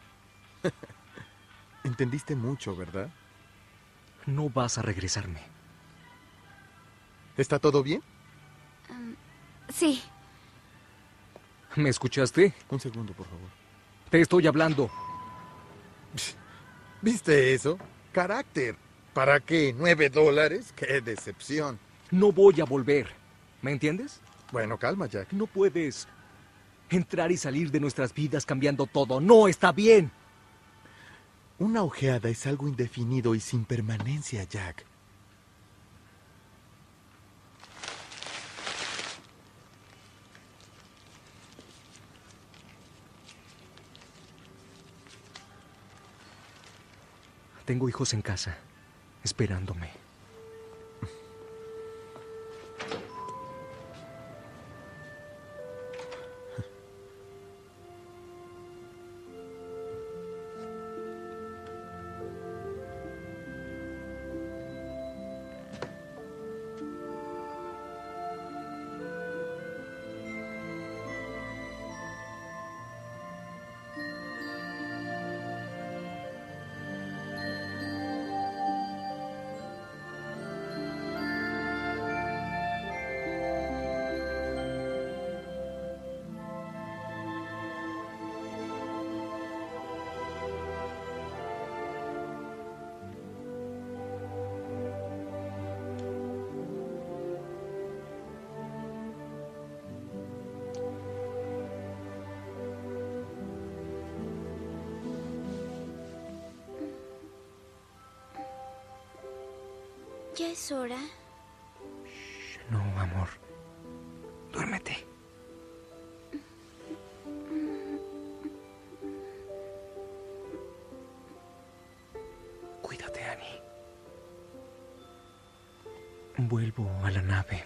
Speaker 9: Entendiste mucho, ¿verdad?
Speaker 2: No vas a regresarme.
Speaker 9: ¿Está todo bien?
Speaker 16: Um, sí.
Speaker 2: ¿Me escuchaste?
Speaker 9: Un segundo, por favor.
Speaker 2: Te estoy hablando.
Speaker 9: ¿Viste eso? Carácter. ¿Para qué? ¿Nueve dólares? ¡Qué decepción!
Speaker 2: No voy a volver. ¿Me entiendes?
Speaker 9: Bueno, calma, Jack.
Speaker 2: No puedes entrar y salir de nuestras vidas cambiando todo. No está bien.
Speaker 9: Una ojeada es algo indefinido y sin permanencia, Jack.
Speaker 2: Tengo hijos en casa, esperándome.
Speaker 16: ¿Ya es hora?
Speaker 2: No, amor. Duérmete. Cuídate, Annie. Vuelvo a la nave.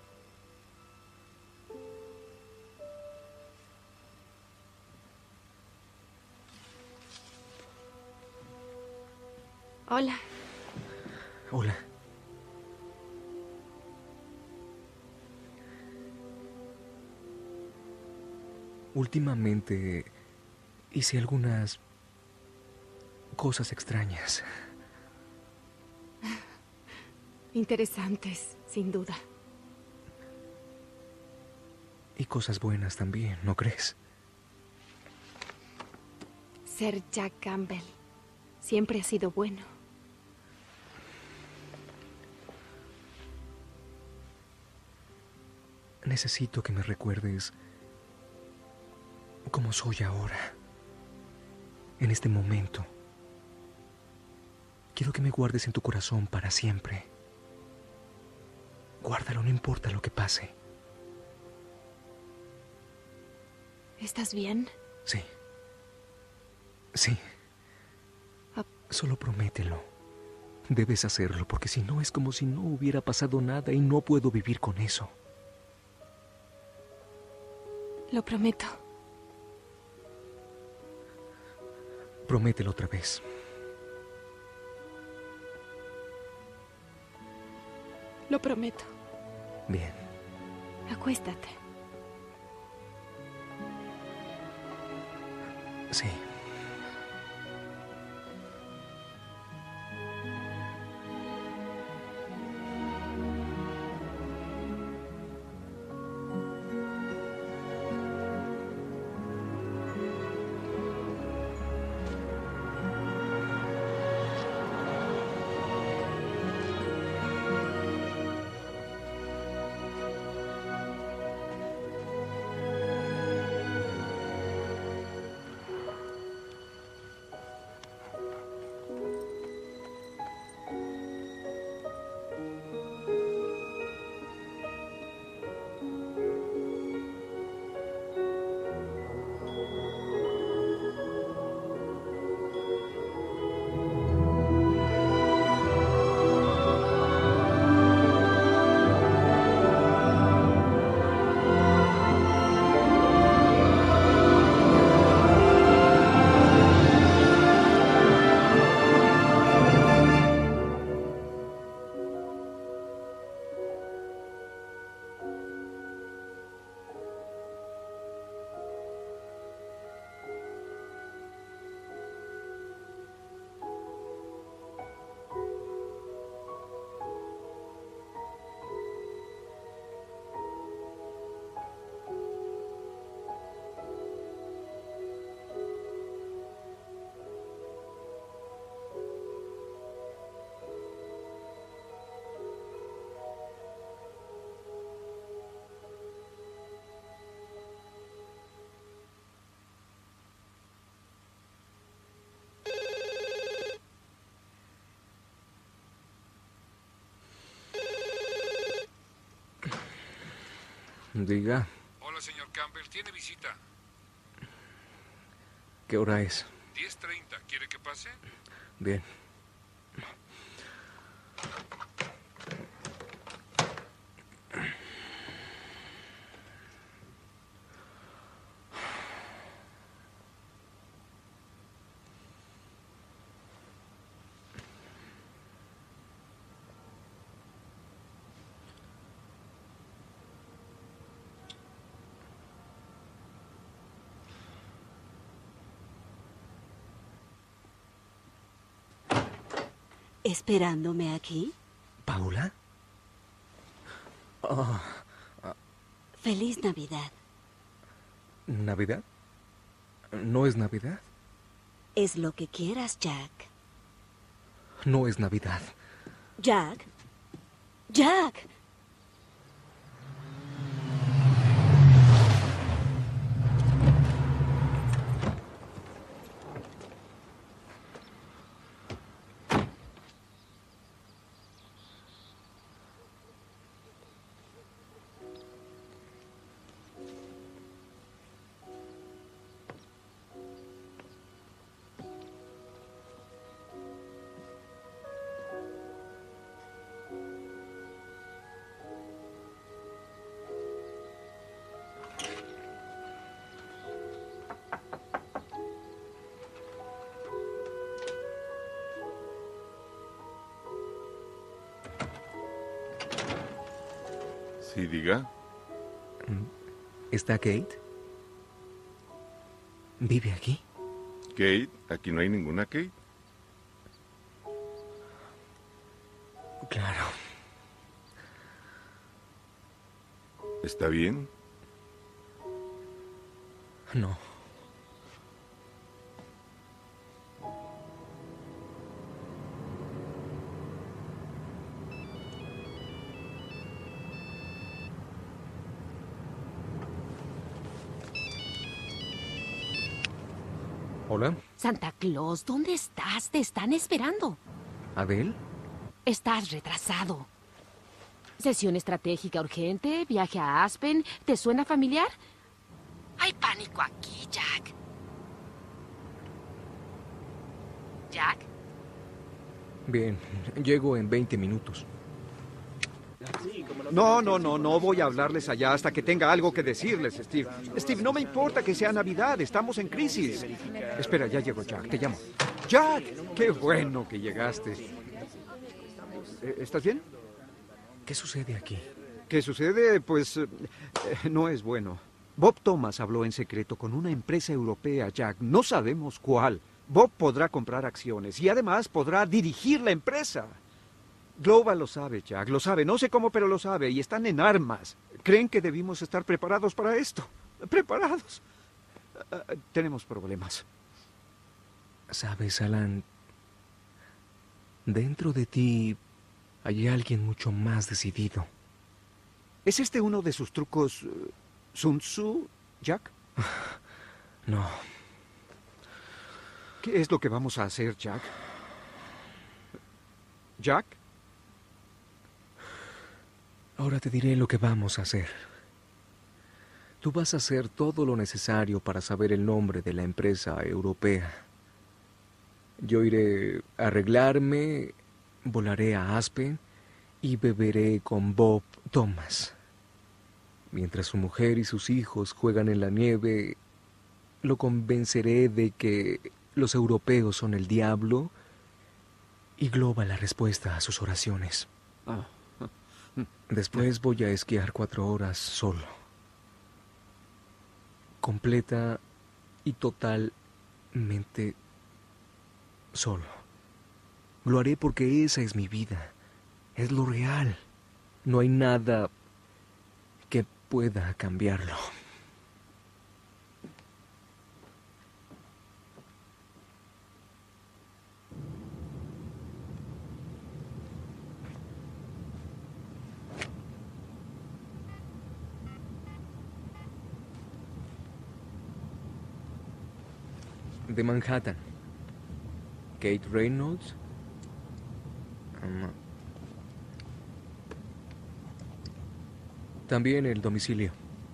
Speaker 4: Hola.
Speaker 2: Hola. Últimamente hice algunas cosas extrañas.
Speaker 4: Interesantes, sin duda.
Speaker 2: Y cosas buenas también, ¿no crees?
Speaker 4: Ser Jack Campbell siempre ha sido bueno.
Speaker 2: Necesito que me recuerdes cómo soy ahora, en este momento. Quiero que me guardes en tu corazón para siempre. Guárdalo, no importa lo que pase.
Speaker 4: ¿Estás bien?
Speaker 2: Sí. Sí. Solo promételo. Debes hacerlo, porque si no es como si no hubiera pasado nada y no puedo vivir con eso.
Speaker 4: Lo prometo.
Speaker 2: Promételo otra vez.
Speaker 4: Lo prometo.
Speaker 2: Bien.
Speaker 4: Acuéstate.
Speaker 2: Sí. Diga.
Speaker 15: Hola, señor Campbell. ¿Tiene visita?
Speaker 2: ¿Qué hora es?
Speaker 15: diez treinta. ¿Quiere que pase?
Speaker 2: Bien.
Speaker 17: ¿Esperándome aquí?
Speaker 2: ¿Paula? Oh,
Speaker 17: Feliz Navidad.
Speaker 2: ¿Navidad? ¿No es Navidad?
Speaker 17: Es lo que quieras, Jack.
Speaker 2: No es Navidad.
Speaker 17: Jack. Jack.
Speaker 13: Sí, diga.
Speaker 2: ¿Está Kate? ¿Vive aquí?
Speaker 13: Kate, aquí no hay ninguna Kate.
Speaker 2: Claro.
Speaker 13: ¿Está bien?
Speaker 2: No. Hola,
Speaker 3: Santa Claus, ¿dónde estás? Te están esperando.
Speaker 2: ¿Adele?
Speaker 3: Estás retrasado. ¿Sesión estratégica urgente? ¿Viaje a Aspen? ¿Te suena familiar? Hay pánico aquí, Jack. ¿Jack?
Speaker 2: Bien, llego en veinte minutos.
Speaker 12: No, no, no, no voy a hablarles allá hasta que tenga algo que decirles, Steve. Steve, no me importa que sea Navidad, estamos en crisis. Espera, ya llegó Jack, te llamo. Jack, qué bueno que llegaste. Eh, ¿Estás bien?
Speaker 2: ¿Qué sucede aquí?
Speaker 12: ¿Qué sucede? Pues eh, no es bueno. Bob Thomas habló en secreto con una empresa europea, Jack. No sabemos cuál. Bob podrá comprar acciones y además podrá dirigir la empresa. Global lo sabe, Jack, lo sabe. No sé cómo, pero lo sabe. Y están en armas. ¿Creen que debimos estar preparados para esto? ¿Preparados? Uh, tenemos problemas.
Speaker 2: Sabes, Alan, dentro de ti hay alguien mucho más decidido.
Speaker 12: ¿Es este uno de sus trucos uh, Sun Tzu, Jack?
Speaker 2: No.
Speaker 12: ¿Qué es lo que vamos a hacer, Jack? ¿Jack?
Speaker 2: Ahora te diré lo que vamos a hacer. Tú vas a hacer todo lo necesario para saber el nombre de la empresa europea. Yo iré a arreglarme, volaré a Aspen y beberé con Bob Thomas. Mientras su mujer y sus hijos juegan en la nieve, lo convenceré de que los europeos son el diablo y Global la respuesta a sus oraciones.
Speaker 12: Ah.
Speaker 2: Después voy a esquiar cuatro horas solo. Completa y totalmente solo. Lo haré porque esa es mi vida. Es lo real. No hay nada que pueda cambiarlo. De Manhattan. Kate Reynolds. Um, también el domicilio.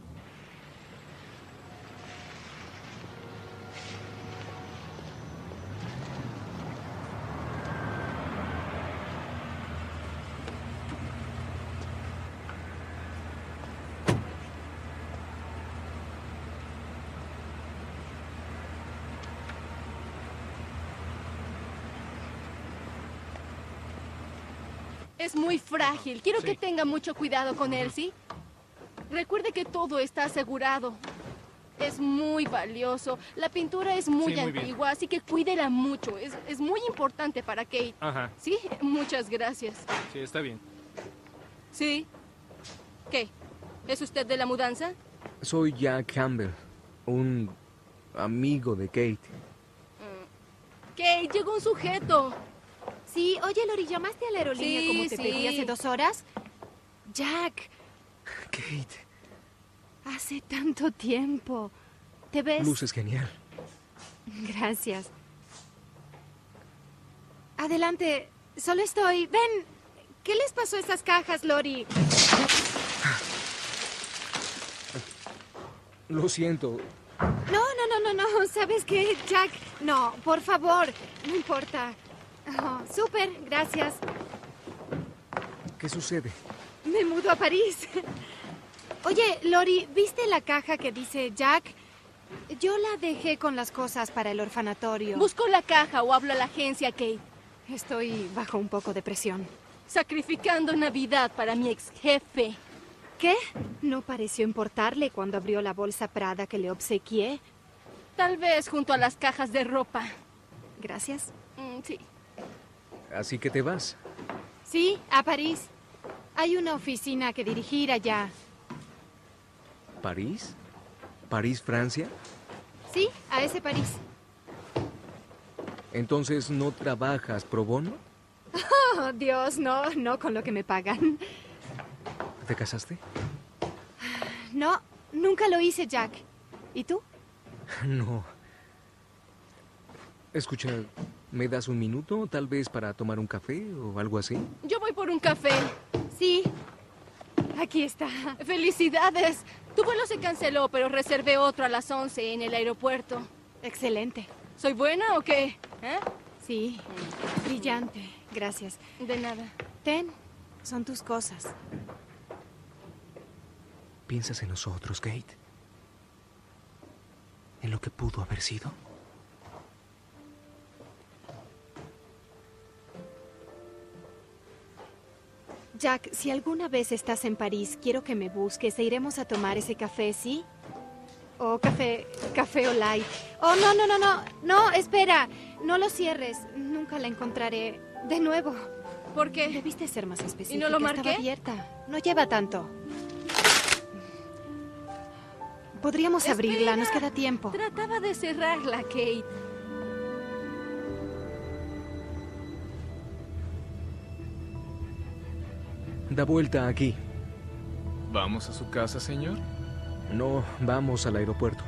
Speaker 3: Es muy frágil. Quiero sí. que tenga mucho cuidado con él, ¿sí? Recuerde que todo está asegurado. Es muy valioso. La pintura es muy, sí, muy antigua, bien. Así que cuídela mucho. Es, es muy importante para Kate.
Speaker 10: Ajá.
Speaker 3: Sí, muchas gracias.
Speaker 10: Sí, está bien.
Speaker 3: Sí. ¿Qué? ¿Es usted de la mudanza?
Speaker 2: Soy Jack Campbell, un amigo de Kate.
Speaker 3: Kate, llegó un sujeto.
Speaker 4: Sí, oye, Lori, ¿llamaste a la aerolínea
Speaker 3: sí,
Speaker 4: como te
Speaker 3: sí.
Speaker 4: pedí hace dos horas? Jack.
Speaker 2: Kate.
Speaker 4: Hace tanto tiempo. ¿Te ves?
Speaker 2: Luces genial.
Speaker 4: Gracias. Adelante. Solo estoy... Ven. ¿Qué les pasó a esas cajas, Lori?
Speaker 2: Lo siento.
Speaker 4: No, no, no, no, no. ¿Sabes qué, Jack? No, por favor. No importa. Oh, súper, gracias.
Speaker 2: ¿Qué sucede?
Speaker 4: Me mudo a París. Oye, Lori, ¿viste la caja que dice Jack? Yo la dejé con las cosas para el orfanatorio.
Speaker 3: ¿Busco la caja o hablo a la agencia, Kate?
Speaker 4: Estoy bajo un poco de presión.
Speaker 3: Sacrificando Navidad para mi ex jefe.
Speaker 4: ¿Qué? ¿No pareció importarle cuando abrió la bolsa Prada que le obsequié?
Speaker 3: Tal vez junto a las cajas de ropa.
Speaker 4: Gracias.
Speaker 3: Mm, sí.
Speaker 2: ¿Así que te vas?
Speaker 4: Sí, a París. Hay una oficina que dirigir allá.
Speaker 2: ¿París? ¿París, Francia?
Speaker 4: Sí, a ese París.
Speaker 2: Entonces, ¿no trabajas pro bono?
Speaker 4: Oh, Dios, no, no con lo que me pagan.
Speaker 2: ¿Te casaste?
Speaker 4: No, nunca lo hice, Jack. ¿Y tú?
Speaker 2: No. Escucha, ¿me das un minuto tal vez para tomar un café o algo así?
Speaker 3: Yo voy por un café.
Speaker 4: Sí. Aquí está.
Speaker 3: ¡Felicidades! Tu vuelo se canceló, pero reservé otro a las once en el aeropuerto.
Speaker 4: Excelente.
Speaker 3: ¿Soy buena o qué? ¿Eh?
Speaker 4: Sí. Brillante. Gracias.
Speaker 3: De nada.
Speaker 4: Ten, son tus cosas.
Speaker 2: ¿Piensas en nosotros, Kate? ¿En lo que pudo haber sido?
Speaker 4: Jack, si alguna vez estás en París, quiero que me busques e iremos a tomar ese café, ¿sí? O café, café o light. Oh, no, no, no, no. No, espera. No lo cierres. Nunca la encontraré. De nuevo.
Speaker 3: ¿Por qué?
Speaker 4: Debiste ser más específica.
Speaker 3: ¿Y no lo marqué?
Speaker 4: Estaba abierta. No lleva tanto. Podríamos
Speaker 3: Espera.
Speaker 4: abrirla. Nos queda tiempo.
Speaker 3: Trataba de cerrarla, Kate.
Speaker 2: Da vuelta aquí.
Speaker 5: ¿Vamos a su casa, señor?
Speaker 2: No, vamos al aeropuerto.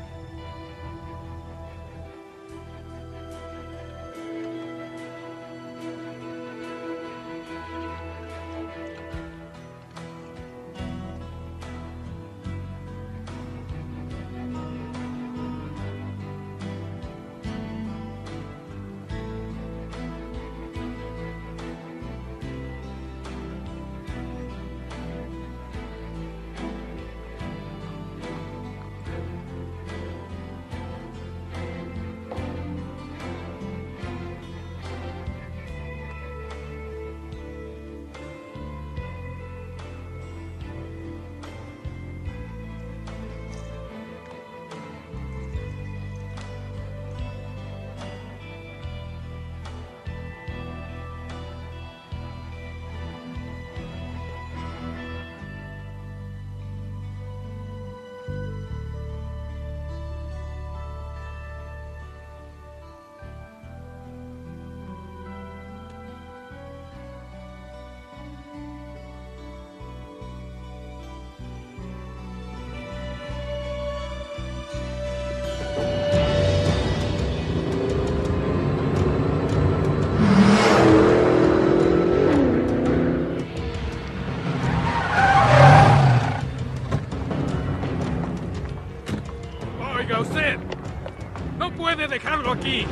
Speaker 10: Oiga usted, no puede dejarlo aquí.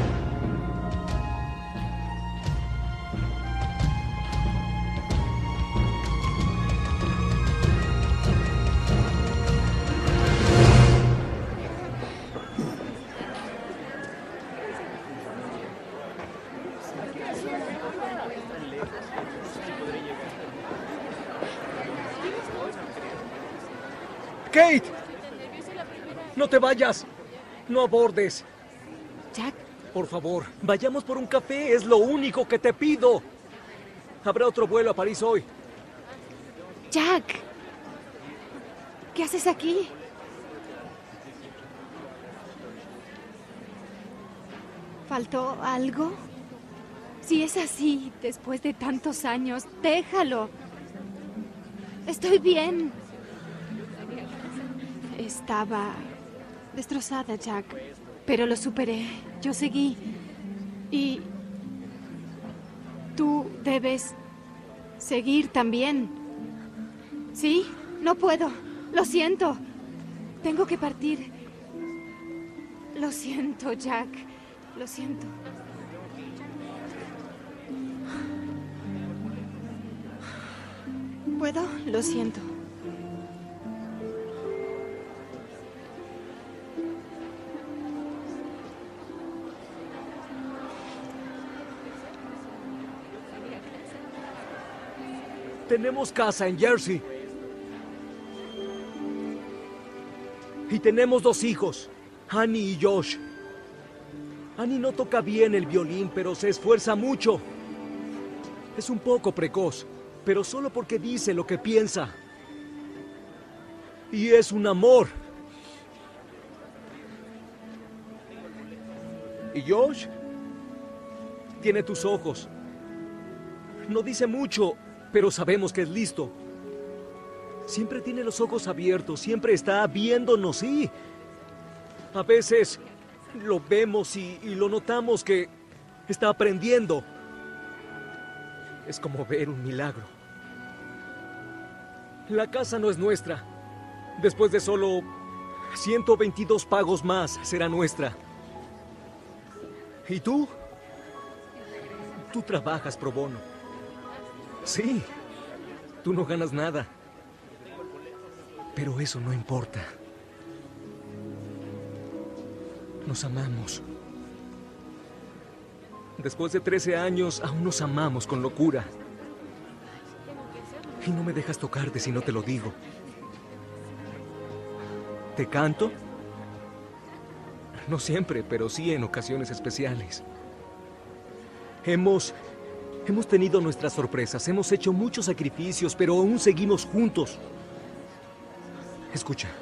Speaker 23: ¡Kate! ¡No te vayas! ¡No abordes!
Speaker 4: Jack.
Speaker 23: Por favor, vayamos por un café. Es lo único que te pido. Habrá otro vuelo a París hoy.
Speaker 4: Jack. ¿Qué haces aquí? ¿Faltó algo? Si es así, después de tantos años, déjalo. Estoy bien. Estaba destrozada, Jack, pero lo superé. Yo seguí. Y tú debes seguir también. ¿Sí? No puedo. Lo siento. Tengo que partir. Lo siento, Jack. Lo siento. ¿Puedo? Lo siento.
Speaker 23: Tenemos casa en Jersey. Y tenemos dos hijos, Annie y Josh. Annie no toca bien el violín, pero se esfuerza mucho. Es un poco precoz, pero solo porque dice lo que piensa. Y es un amor. ¿Y Josh? Tiene tus ojos. No dice mucho, pero sabemos que es listo. Siempre tiene los ojos abiertos, siempre está viéndonos, sí. A veces lo vemos y, y lo notamos que está aprendiendo. Es como ver un milagro. La casa no es nuestra. Después de solo ciento veintidós pagos más, será nuestra. ¿Y tú? Tú trabajas pro bono. Sí, tú no ganas nada. Pero eso no importa. Nos amamos. Después de trece años, aún nos amamos con locura. Y no me dejas tocarte si no te lo digo. ¿Te canto? No siempre, pero sí en ocasiones especiales. Hemos... Hemos tenido nuestras sorpresas, hemos hecho muchos sacrificios, pero aún seguimos juntos. Escucha.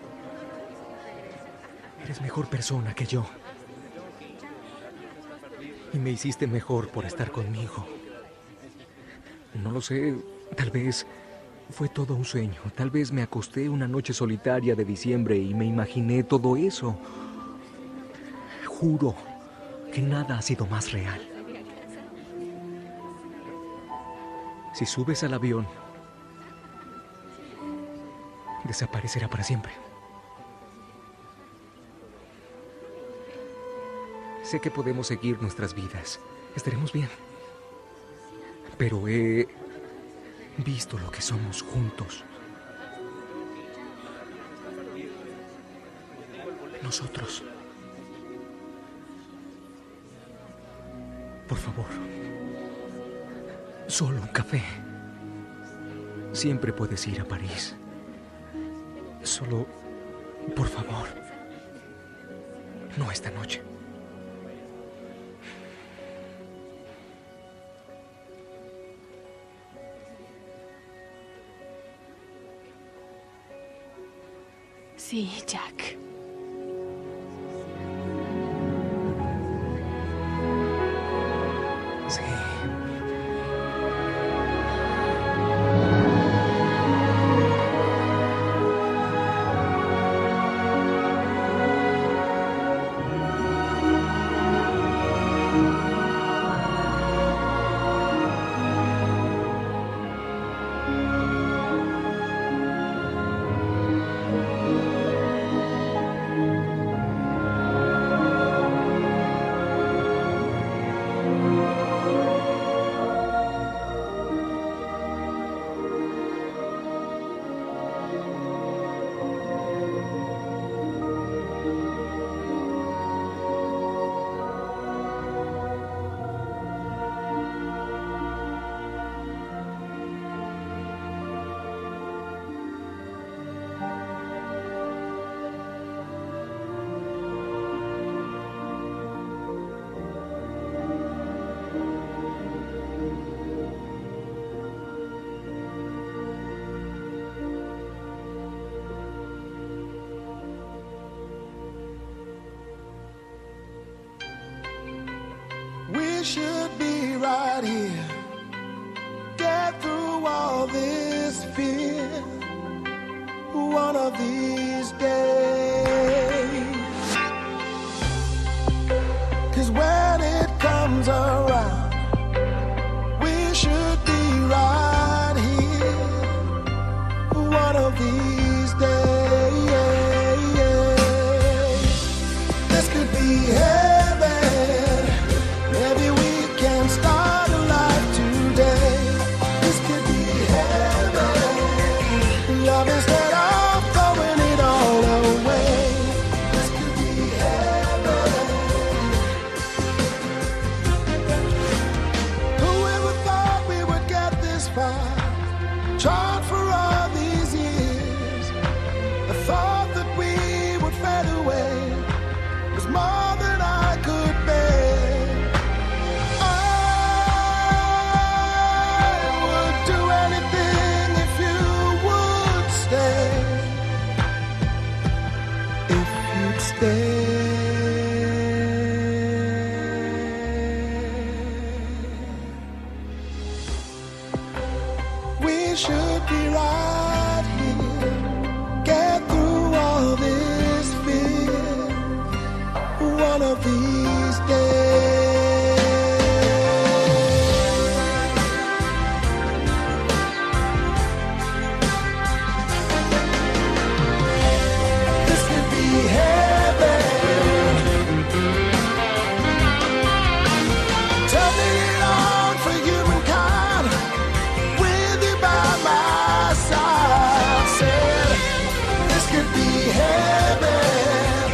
Speaker 23: Eres mejor persona que yo. Y me hiciste mejor por estar conmigo. No lo sé, tal vez fue todo un sueño. Tal vez me acosté una noche solitaria de diciembre y me imaginé todo eso. Juro que nada ha sido más real. Si subes al avión, desaparecerá para siempre. Sé que podemos seguir nuestras vidas. Estaremos bien. Pero he visto lo que somos juntos. Nosotros. Por favor. Solo un café. Siempre puedes ir a París. Solo, por favor, no esta noche.
Speaker 4: Sí, Jack.
Speaker 23: Sí.
Speaker 18: We should be right here. Get through all this fear. One of these days. 'Cause when it comes around, we should be right here. One of these days. This could be heaven. Maybe we can start a life today. This could be heaven. Love instead of throwing it all away. This could be heaven. Whoever thought we would get this far? Tried for all these years. The thought that we would fade away was more than I could bear. Stay. we should be right here. Get through all this fear one of these days. This could be heaven. Turning it on for humankind with you by my side. Said this could be heaven.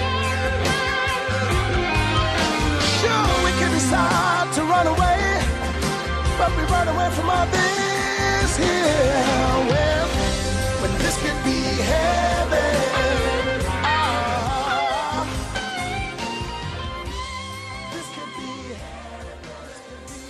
Speaker 18: Sure, we could decide to run away, but we run away from all this here. Well, when this could be heaven. Ah, this could be heaven. This could be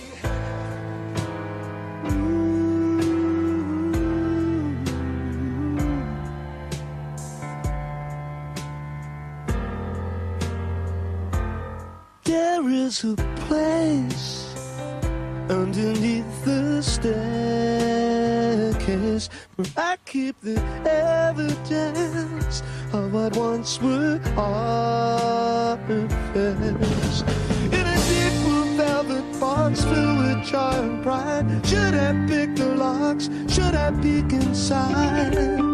Speaker 18: There is a place underneath the staircase where I keep the evidence of what once were our affairs. In a deep blue velvet box filled with joy and pride, should I pick the locks? Should I peek inside?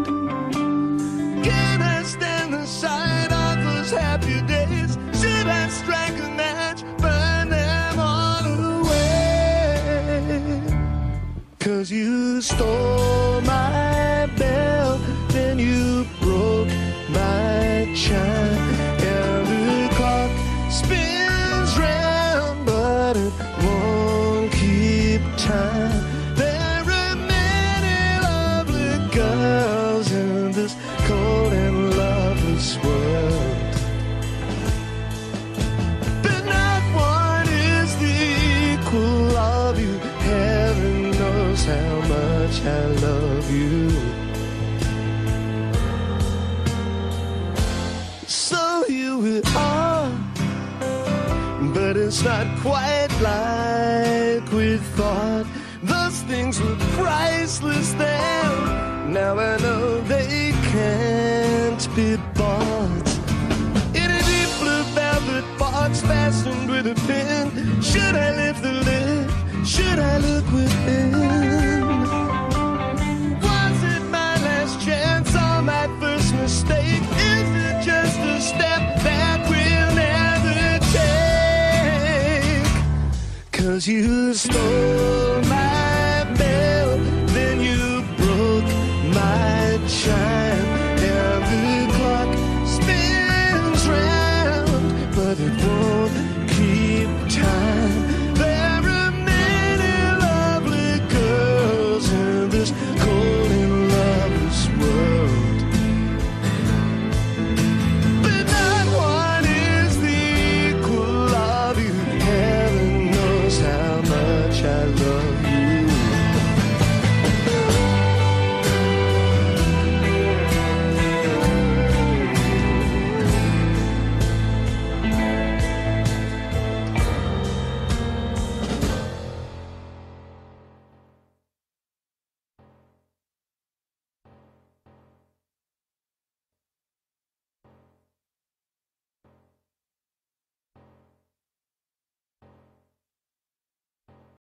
Speaker 18: Can I stand the sight of those happy days? Should I strike a match, burn them all away? Cause you stole my bell, then you broke my chime. And the clock spins round, but it won't keep time. There are many lovely girls in this cold and loveless world. Love you, heaven knows how much I love you. So here we are, but it's not quite like we thought. Those things were priceless then. Now I know they can't be bought. In a deep blue velvet box fastened with a pin. Should I lift the lid? Should I look within? Was it my last chance or my first mistake? Is it just a step that we'll never take? Cause you stole